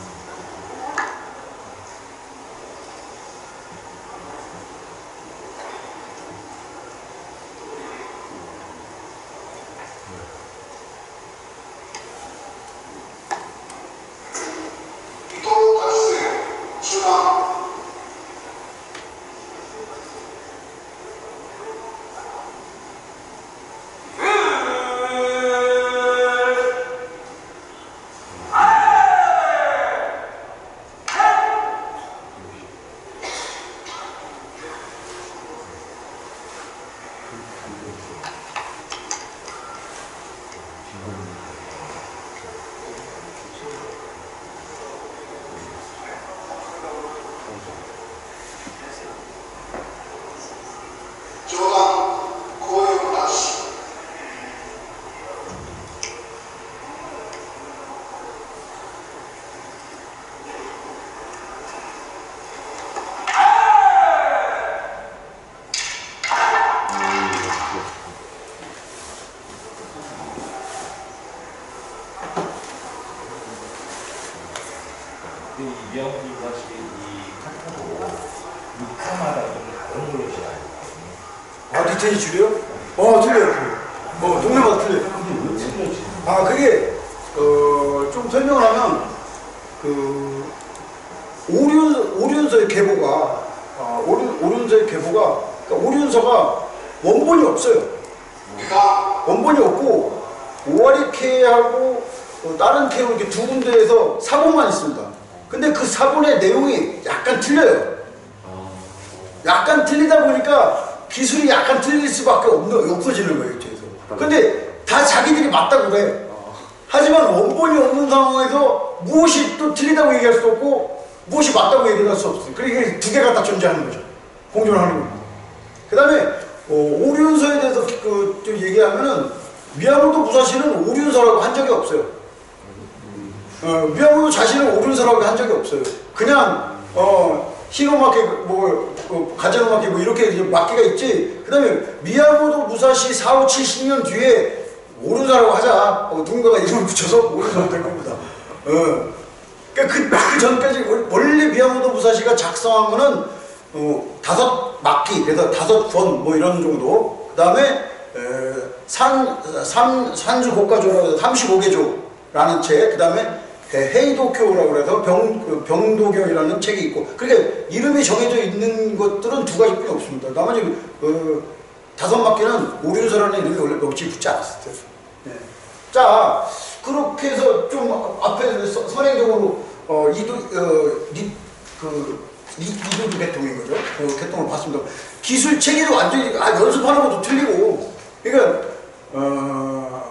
근데 이 미야모토 무사시의 이 카타도 육 화마다 좀 다른 걸로 시작해요. 아, 디테일이 줄여요? 어, 틀려요. 어, 동네마다 틀려요. 아, 그게, 어, 좀 설명을 하면, 그, 오륜, 오륜서의 계보가, 아, 오륜, 오륜서의 계보가, 그러니까 오륜서가 원본이 없어요. 원본이 없고, 오와리케하고 어, 다른 케로 이렇게 두 군데에서 사본만 있습니다. 근데 그 사본의 내용이 약간 틀려요. 약간 틀리다 보니까 기술이 약간 틀릴 수밖에 없는, 없어지는 거예요, 뒤에서. 근데 다 자기들이 맞다고 그래. 하지만 원본이 없는 상황에서 무엇이 또 틀리다고 얘기할 수 없고 무엇이 맞다고 얘기할 수 없어요. 그러니까 두 개가 다 존재하는 거죠. 공존하는 거예요. 그 다음에 어, 오륜서에 대해서 그, 좀 얘기하면은 미야모토 무사시는 오륜서라고 한 적이 없어요. 어, 미야모토 자신은 오륜서라고 한 적이 없어요. 그냥 어, 히노마케 뭐 어, 가자노마케 뭐 이렇게 이제 막기가 있지. 그 다음에 미야모토 무사시 사, 오, 칠십 년 뒤에 오륜서라고 하자. 어, 누군가가 이름을 붙여서 오륜서가 될 겁니다. 어. 그러니까 그, 그 전까지 원래 미야모토 무사시가 작성한 거는 어, 다섯 막기, 그래서 다섯 권 뭐 이런 정도. 그 다음에 산, 산, 산주 고가조라고 해서 삼십오 개조라는 책, 그 다음에 헤이도쿄라고 해서 병, 병도경이라는 책이 있고, 그러니까 이름이 정해져 있는 것들은 두 가지뿐이 없습니다. 나머지 어, 다섯 막기는 오륜서라는 이름이 원래 명칭이 붙지 않았어요. 네. 자, 그렇게 해서 좀 앞에 서, 선행적으로 어, 이도, 어, 리, 그, 이, 이도도 계통인 거죠. 그 계통을 봤습니다. 기술 체계도 완전히, 아, 연습하는 것도 틀리고, 그러니까, 어,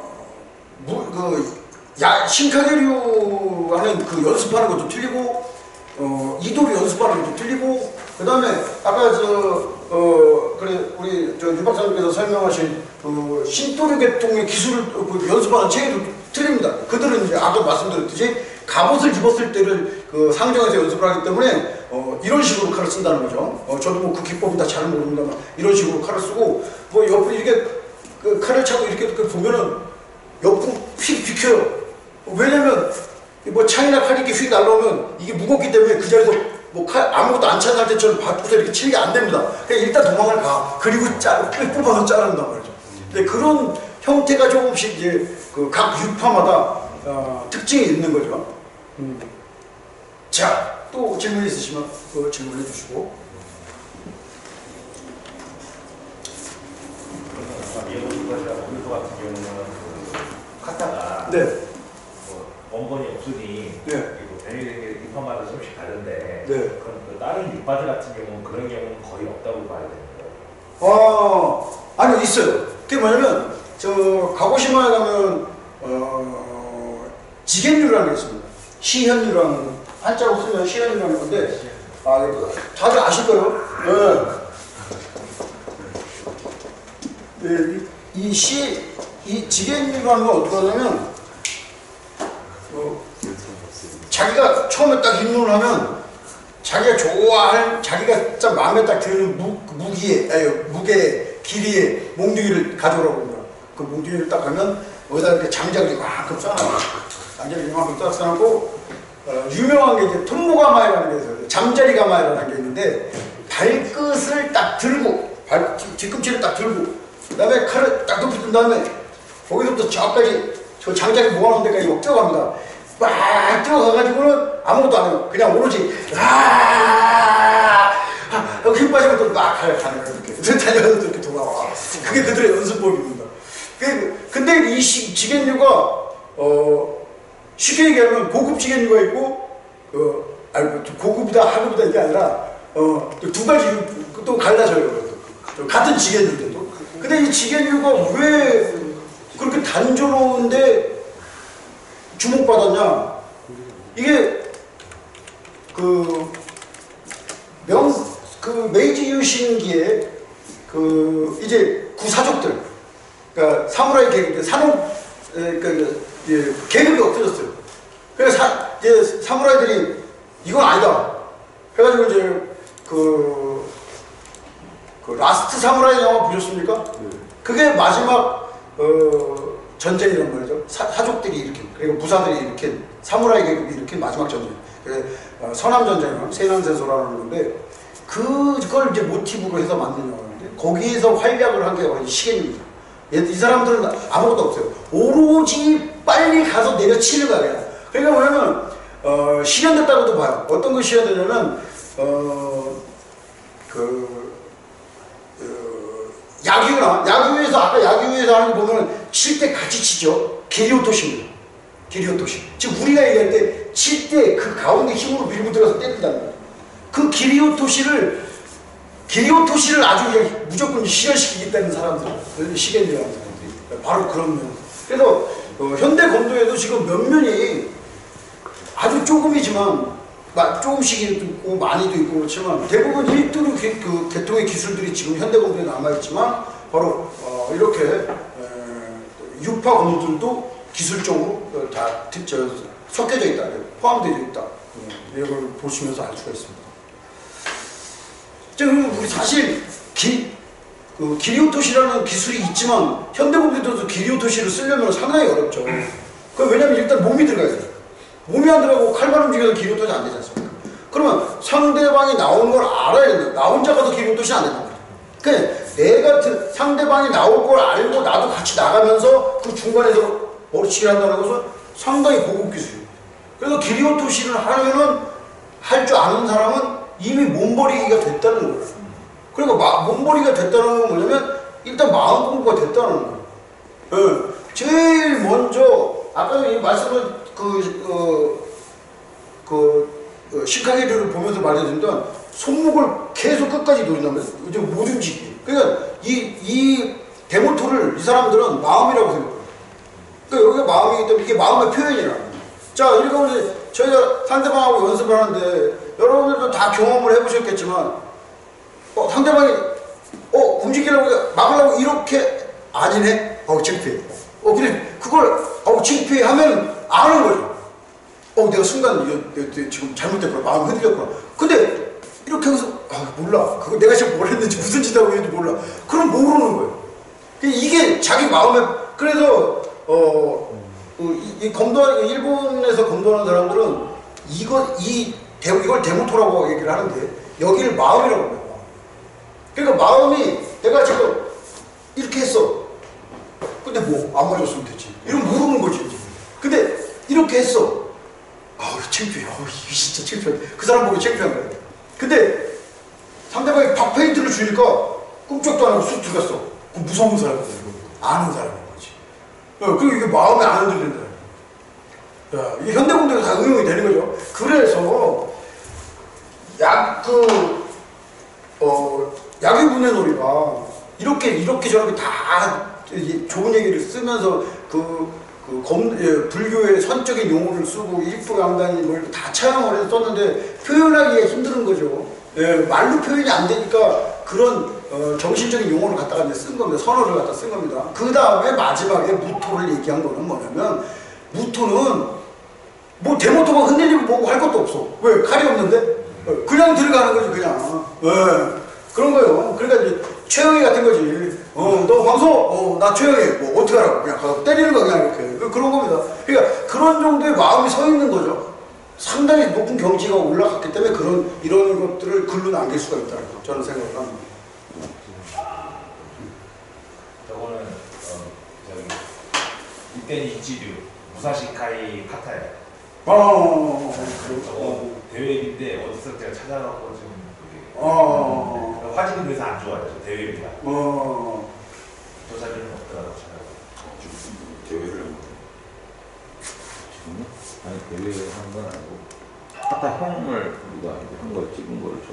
무, 그, 야, 신카게류 하는 그 연습하는 것도 틀리고, 어, 이도류 연습하는 것도 틀리고, 그 다음에, 아까 저, 어, 그래, 우리, 저, 유 박사님께서 설명하신, 그, 신도류 계통의 기술을 그 연습하는 체계도 틀립니다. 그들은 이제 아까 말씀드렸듯이, 갑옷을 입었을 때를 그 상정해서 연습을 하기 때문에, 어, 이런 식으로 칼을 쓴다는 거죠. 어, 저도 뭐 그 기법은 다 잘 모릅니다만, 이런 식으로 칼을 쓰고, 뭐 옆으로 이렇게, 그 칼을 차고 이렇게, 이렇게 보면은, 옆으로 휙 비켜요. 왜냐면, 뭐 창이나 칼이 이렇게 휙 날라오면 이게 무겁기 때문에 그 자리에서 뭐 칼, 아무것도 안 찬 상태처럼 바꾸서 이렇게 치는 게 안 됩니다. 그냥 일단 도망을 가. 그리고 짜, 뽑아서 자른단 말이죠. 근데 그런 형태가 조금씩 이제 그 각 유파마다 어, 특징이 있는 거죠. 음. 자, 또 질문 있으시면 그 질문해 주시고. 미야모토 무사시가 오륜서 같은 경우는 그 카타가 네. 뭐 원본이 없으니 네. 그리고 대륙의 유파마다 조금씩 다른데 네. 그럼 그 다른 유파들 같은 경우는 그런 경우는 거의 없다고 봐야 되는 거예요. 어, 아니요, 있어요. 그게 뭐냐면, 저, 가고시마에 가면, 어, 지겐류라는 게 있습니다. 시현류라는, 한자로 쓰면 시현류라는 건데, 아, 다들 아실 거예요? 네. 네, 이, 이 시, 이 지겐류라는 건 어떻게 하냐면, 어, 자기가 처음에 딱 입문을 하면, 자기가 좋아할, 자기가 참 마음에 딱 드는 무, 무기에, 아니, 무게, 길이의 몽둥이를 가져오라고 합니다. 그 몽둥이를 딱 하면 거기다 이렇게 장작을 이만큼 쌓아놓고 장작을 이만큼 딱 쌓아놓고 어, 유명한 게 이제 톱모가마이라는 게 있어요. 잠자리가마이라는 게 있는데 발끝을 딱 들고 발 뒤꿈치를 딱 들고 그다음에 칼을 딱 높이 든 다음에 거기서부터 저까지 저 장작이 모아놓은 데까지 막 뛰어갑니다. 막 뛰어가가지고는 아무것도 안 해요. 그냥 오로지 아, 아 힘 빠지면 또 막 가요. 가요. 이렇게 달려가서 이렇게 돌아와. 그게 그들의 연습법입니다. 그, 근데 이 시, 지겐류가 어, 쉽게 얘기하면 고급 지겐류가 있고 어, 아니, 고급이다 하급이다 이게 아니라 어, 두 가지 또 갈라져요. 같은 지겐류인데도. 근데 이 지겐류가 왜 그렇게 단조로운데 주목받았냐? 이게 그 명, 그 메이지 유신기에 그 이제 구사족들, 그러니까 사무라이 계급, 산업 그 예, 계급이 없어졌어요. 그래서 사, 이제 사무라이들이 이건 아니다. 해가지고 이제 그, 그 라스트 사무라이 영화 보셨습니까? 네. 그게 마지막 어, 전쟁이란 말이죠. 사, 사족들이 이렇게, 그리고 부사들이 이렇게, 사무라이 계급이 이렇게 마지막 전쟁. 그래, 어, 서남전쟁은 세난세소라는 건데, 그걸 이제 모티브로 해서 만든 영화인데, 거기에서 활약을 한 게 시겐입니다. 이 사람들은 아무것도 없어요. 오로지 빨리 가서 내려치는 거야, 그냥. 그러니까 뭐냐면, 어, 실현됐다고도 봐요. 어떤 거 실현되냐면, 어, 그, 야규나, 야규에서, 아까 야규에서 하는 거 보면 칠 때 같이 치죠. 기리오토시입니다. 기리오토시. 지금 우리가 얘기할 때 칠 때 그 가운데 힘으로 밀고 들어가서 때린다는 거예요. 그 기리오토시를, 기리오토시를 아주 그냥 무조건 실현시키겠다는 사람들, 시겐이라는 사람들이. 바로 그런 면. 그래서, 어, 현대 검도에도 지금 몇 면이 아주 조금이지만, 조금씩 있고 많이도 있고 그렇지만 대부분 일두루 그 계통의 기술들이 지금 현대검도에 남아있지만 바로 어 이렇게 에, 유파 검들도 기술적으로 다 저, 섞여져 있다, 포함되어 있다. 이런 걸 보시면서 알 수가 있습니다. 지금 우리 사실 기, 그 기리오토시라는 기술이 있지만 현대검도에도 기리오토시를 쓰려면 상당히 어렵죠. 그 왜냐면 일단 몸이 들어가야 돼요. 몸이 안 들어가고 칼만 움직여서 기리오토시 안 되지 않습니까? 그러면 상대방이 나오는 걸 알아야 된다. 나 혼자 가서 기리오토시 안 된다. 그러니까 내가 상대방이 나올 걸 알고 나도 같이 나가면서 그 중간에서 머리치기를 한다는 것은 상당히 고급 기술이에요. 그래서 기리오토시를 하려면 할 줄 아는 사람은 이미 몸버리기가 됐다는 거예요. 그러니까 마, 몸버리기가 됐다는 건 뭐냐면 일단 마음 공부가 됐다는 거예요. 네. 제일 먼저 아까 말씀을 그, 어, 그, 어, 시카게류를 보면서 말해드린다면 손목을 계속 끝까지 노린다면 이제 못 움직이게. 그러니까 이, 이 데모토를 이 사람들은 마음이라고 생각해요. 그러니까 여기가 마음이기 때문에 이게 마음의 표현이라는 거예요. 자, 이러니까 이제 저희가 상대방하고 연습을 하는데 여러분들도 다 경험을 해보셨겠지만 어, 상대방이 어, 움직이려고 막으려고 이렇게 아니네? 어, 창피해. 어, 그래, 그걸 어, 창피해 하면 아는 거죠. 어, 내가 순간 이거, 이거 지금 잘못됐구나. 마음 흔들렸구나. 근데 이렇게 해서 아, 몰라. 그거 내가 지금 뭘 했는지 무슨 짓 하고 있는지 몰라. 그럼 모르는 거예요. 이게 자기 마음에 그래서 어, 이, 이 검도 일본에서 검도하는 사람들은 이거 이 대, 이걸 데모토라고 얘기를 하는데 여기를 마음이라고 해요. 그러니까 마음이 내가 지금 이렇게 했어. 근데 뭐 안 맞았으면 됐지. 이러면 모르는 거지. 근데 이렇게 했어. 아우 창피해. 아우 이게 진짜 창피해. 그 사람 보고 창피한 거야. 근데 상대방이 박페인트를 주니까 꿈쩍도 안 하고 쑥 들어갔어. 그 무서운 사람이야. 아는 사람인 거지. 어, 그리고 이게 마음에 안 흔들린다. 야, 이게 현대공대가 다 응용이 되는 거죠. 그래서 약 그 어, 야귀분의 놀이가 이렇게 이렇게 저렇게 다 좋은 얘기를 쓰면서 그, 그 검, 예, 불교의 선적인 용어를 쓰고 일부양단이 뭘 다 차용을 해서 썼는데 표현하기가 힘든 거죠. 예, 말로 표현이 안 되니까 그런 어, 정신적인 용어를 갖다가 이제 쓴 겁니다. 선어를 갖다 쓴 겁니다. 그 다음에 마지막에 무토를 얘기한 거는 뭐냐면 무토는 뭐 대모토가 흔들리고 뭐고 할 것도 없어. 왜? 칼이 없는데? 그냥 들어가는 거지 그냥. 예, 그런 거예요. 그러니까 이제 최영희 같은 거지. 어, 너 광소, 어, 나 최영희, 뭐 어떻게 하라고 그냥 가서 때리는 거 그냥 이렇게 그- 그런 겁니다. 그러니까 그런 정도의 마음이 서 있는 거죠. 상당히 높은 경지가 올라갔기 때문에 그런 이런 것들을 글로 남길 수가 있다는 거 저는 생각을 합니다. 저거는 어, 저기 이때는 이치류 무사시카이 카타에 어, 저거 대회비인데 어디서 제가 찾아갖고 지금 그게 어, 화질이 그래서 안 좋아요. 저 대회비가 어, 저 자리는 없더라고요. 대회를 지금 아니 대회를 한 건 아니고 하다 형을 우리가 한 거 찍은 거를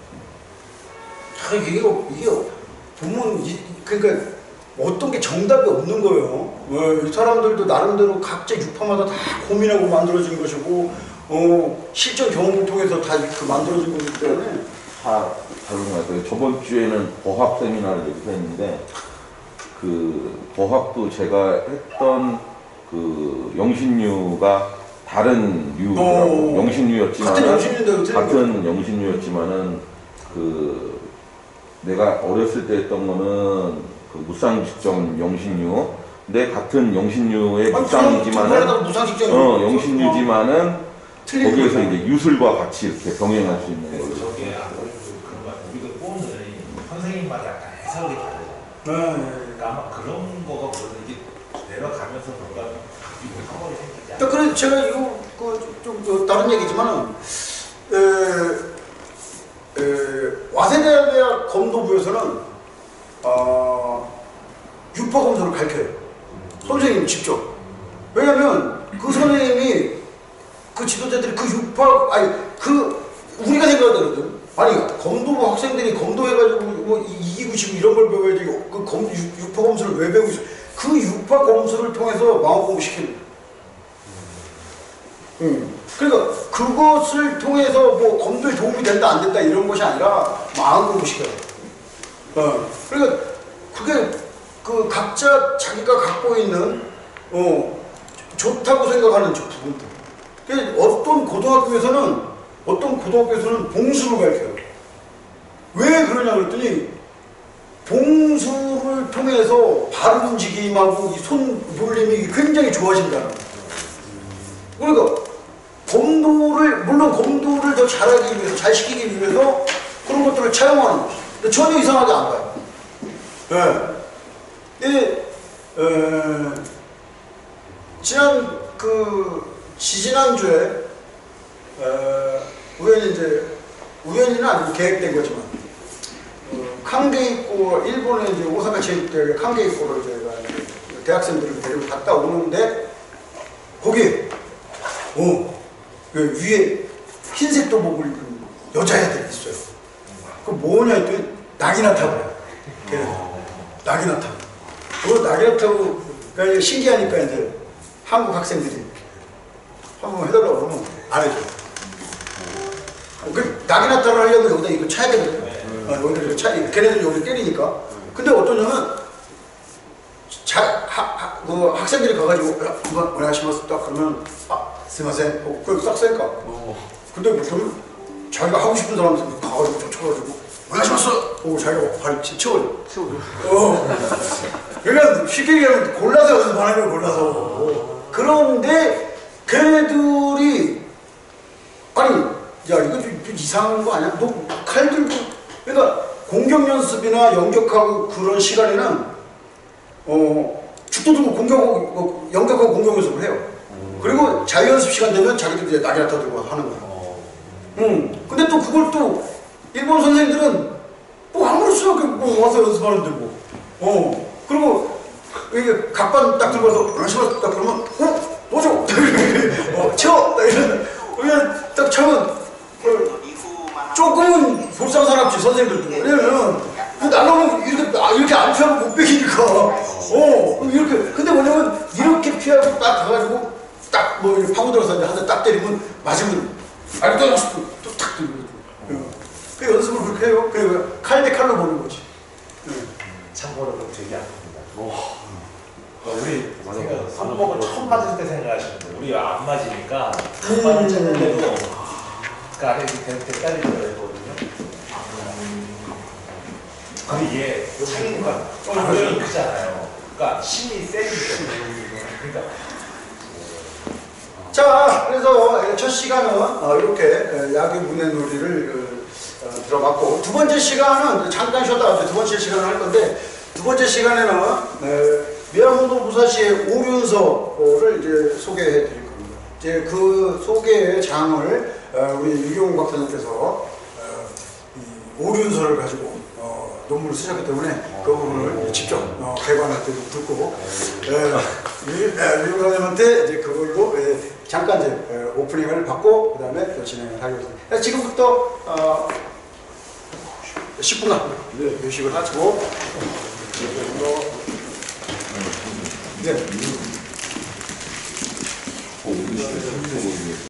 저거는 참 이게 이게 보면 이, 그러니까 어떤 게 정답이 없는 거예요. 왜, 이 사람들도 나름대로 각자 유파마다 다 고민하고 만들어진 것이고, 어, 실전 경험을 통해서 다 그 만들어진 거기 때문에. 다 다른 것 같아요. 저번 주에는 버학 세미나를 이렇게 했는데 그 버학도 제가 했던 그 영신류가 다른 류더라고. 어, 영신류였지만 같은 영신류인데 같은 영신류였지만은 그 내가 어렸을 때 했던 거는 그 무쌍직전 영신류. 근데 같은 영신류의 무쌍이지만은 어 영신류지만은 거기에서 이제 유술과 같이 이렇게 병행할 수 있는 거죠. 저게 아무래도 그런 거 같아요. 우리가 뽑는 선생님마다 약간 해석이 다르잖아요. 네. 그러니까 아마 그런 거가 뭐든 이게 내려가면서 뭔가 이거 상관이 생기지 않아요. 그래 제가 이거 그좀 좀 다른 얘기지만은 에, 에, 와세대학 검도부에서는 어, 유파 검사를 가르쳐요. 선생님 직접. 왜냐면 그 선생님이 그 지도자들이 그 유파 아니 그 우리가 생각하거든. 아니 검도부 학생들이 검도해가지고 뭐 이기고 싶고 이런 걸 배워야지 그 검, 유, 유파 검수를 왜 배우고 있어? 그 유파 검수를 통해서 마음 공부 시키는 거야. 음. 그러니까 그것을 통해서 뭐 검도에 도움이 된다 안 된다 이런 것이 아니라 마음 공부 시켜요. 어. 그러니까 그게 그 각자 자기가 갖고 있는 어 좋다고 생각하는 저 부분들. 그러니까 어떤 고등학교에서는 어떤 고등학교에서는 봉수를 가르쳐요. 왜 그러냐 그랬더니 봉수를 통해서 발 움직임하고 손 돌림이 굉장히 좋아진다는 거예요. 그러니까 검도를 물론 검도를 더 잘하기 위해서 잘 시키기 위해서 그런 것들을 차용하는 거죠. 근데 전혀 이상하게 안 봐요. 예. 네. 에, 지난 그 지지난주에 에, 우연히 이제 우연히는 아니고 계획된 거지만 어, 칸게이코 일본의 이제 오사카 체육대학의 칸게이코를 제가 이제 대학생들을 데리고 갔다 오는데 거기에 어, 그 위에 흰색 도복을 입은 여자애들이 있어요. 그 뭐냐 했더니 낙이나 타고요. 걔네들 낙이나 타고. 그 낙이나 타고 그러니까 신기하니까 이제 한국 학생들이 한번 해달라고 그러면 안 해줘. 그 낙이나 타를 하려면 여기다 이거 차야 되거든요. 어, 여기다 차, 걔네들이 여기 때리니까. 근데 어떤 녀는 자, 하, 하, 그 학생들이 가가지고 야, 한번 오네가시마스 딱 그러면 아, 스마센. 어, 그걸 딱 쓰니까. 어. 근데 무슨 자기가 하고 싶은 사람한테 가가지고 쫓아가지고 오네가시마스. 오, 자기가 발 채워줘. 채워줘. 어. 그러니까 쉽게 얘기하면 골라서 연습하는 걸 골라서. 어. 그런데 걔네들이 아니 야 이거 좀, 좀 이상한 거 아니야? 너 칼 들고 그러니까 공격 연습이나 연격하고 그런 시간에는 어 죽도 들고 공격하고 어, 연격하고 공격 연습을 해요. 음. 그리고 자유 연습 시간 되면 자기들 이제 낙이나 들고 하는 거야. 어. 음. 근데 또 그걸 또 일본 선생들은 뭐 아무렇지 않게 뭐 와서 연습하는데 뭐. 어. 그리고 이게 각반 딱 들고 와서 딱 그러면 어 도저. 어 쳐. 딱 이런. 그냥 딱 차면 조금은 볼상사납지 선생들도. 왜냐면 날라오면 이렇게 아, 이렇게 안 피하고 못 빼기니까. 어 이렇게. 근데 뭐냐면 이렇게 피하고 딱 가가지고 딱 뭐 이렇게 파고들어서 이제 한 대 딱 때리면 맞으면 아니 또또탁 들고. 그 연습을 그렇게 해요. 그래 칼 대 칼로 보는 거지. 참고로 그럼 되게 아픕니다. 우리 생각 손목을 처음 맞을 때 생각하시는데 우리 안 맞으니까 한 번을 쳤는데도 그 아래 밑에 때리려고 했거든요. 근데 이게 창구가 강력이 크잖아요. 그러니까 힘이 세기 때문에. 그러니까 자, 그래서 첫 시간은 어, 이렇게 야구 문해놀이를 어, 들어봤고, 두 번째 시간은 잠깐 쉬었다가 두 번째 시간을 할 건데, 두 번째 시간에는 미야모토 무사시의 오륜서를 이제 소개해 드릴 겁니다. 이제 그 소개의 장을 어, 우리 유경 박사님께서 어, 이 오륜서를 가지고 어, 논문을 쓰셨기 때문에 그 부분을 직접 어, 개관할 때도 듣고, 유경 박사님한테 이제 그걸로 에, 잠깐 이제 에, 오프닝을 받고 그 다음에 또 진행을 하겠습니다. 지금부터 어, 십 분간 네, 휴식을 하시고 네.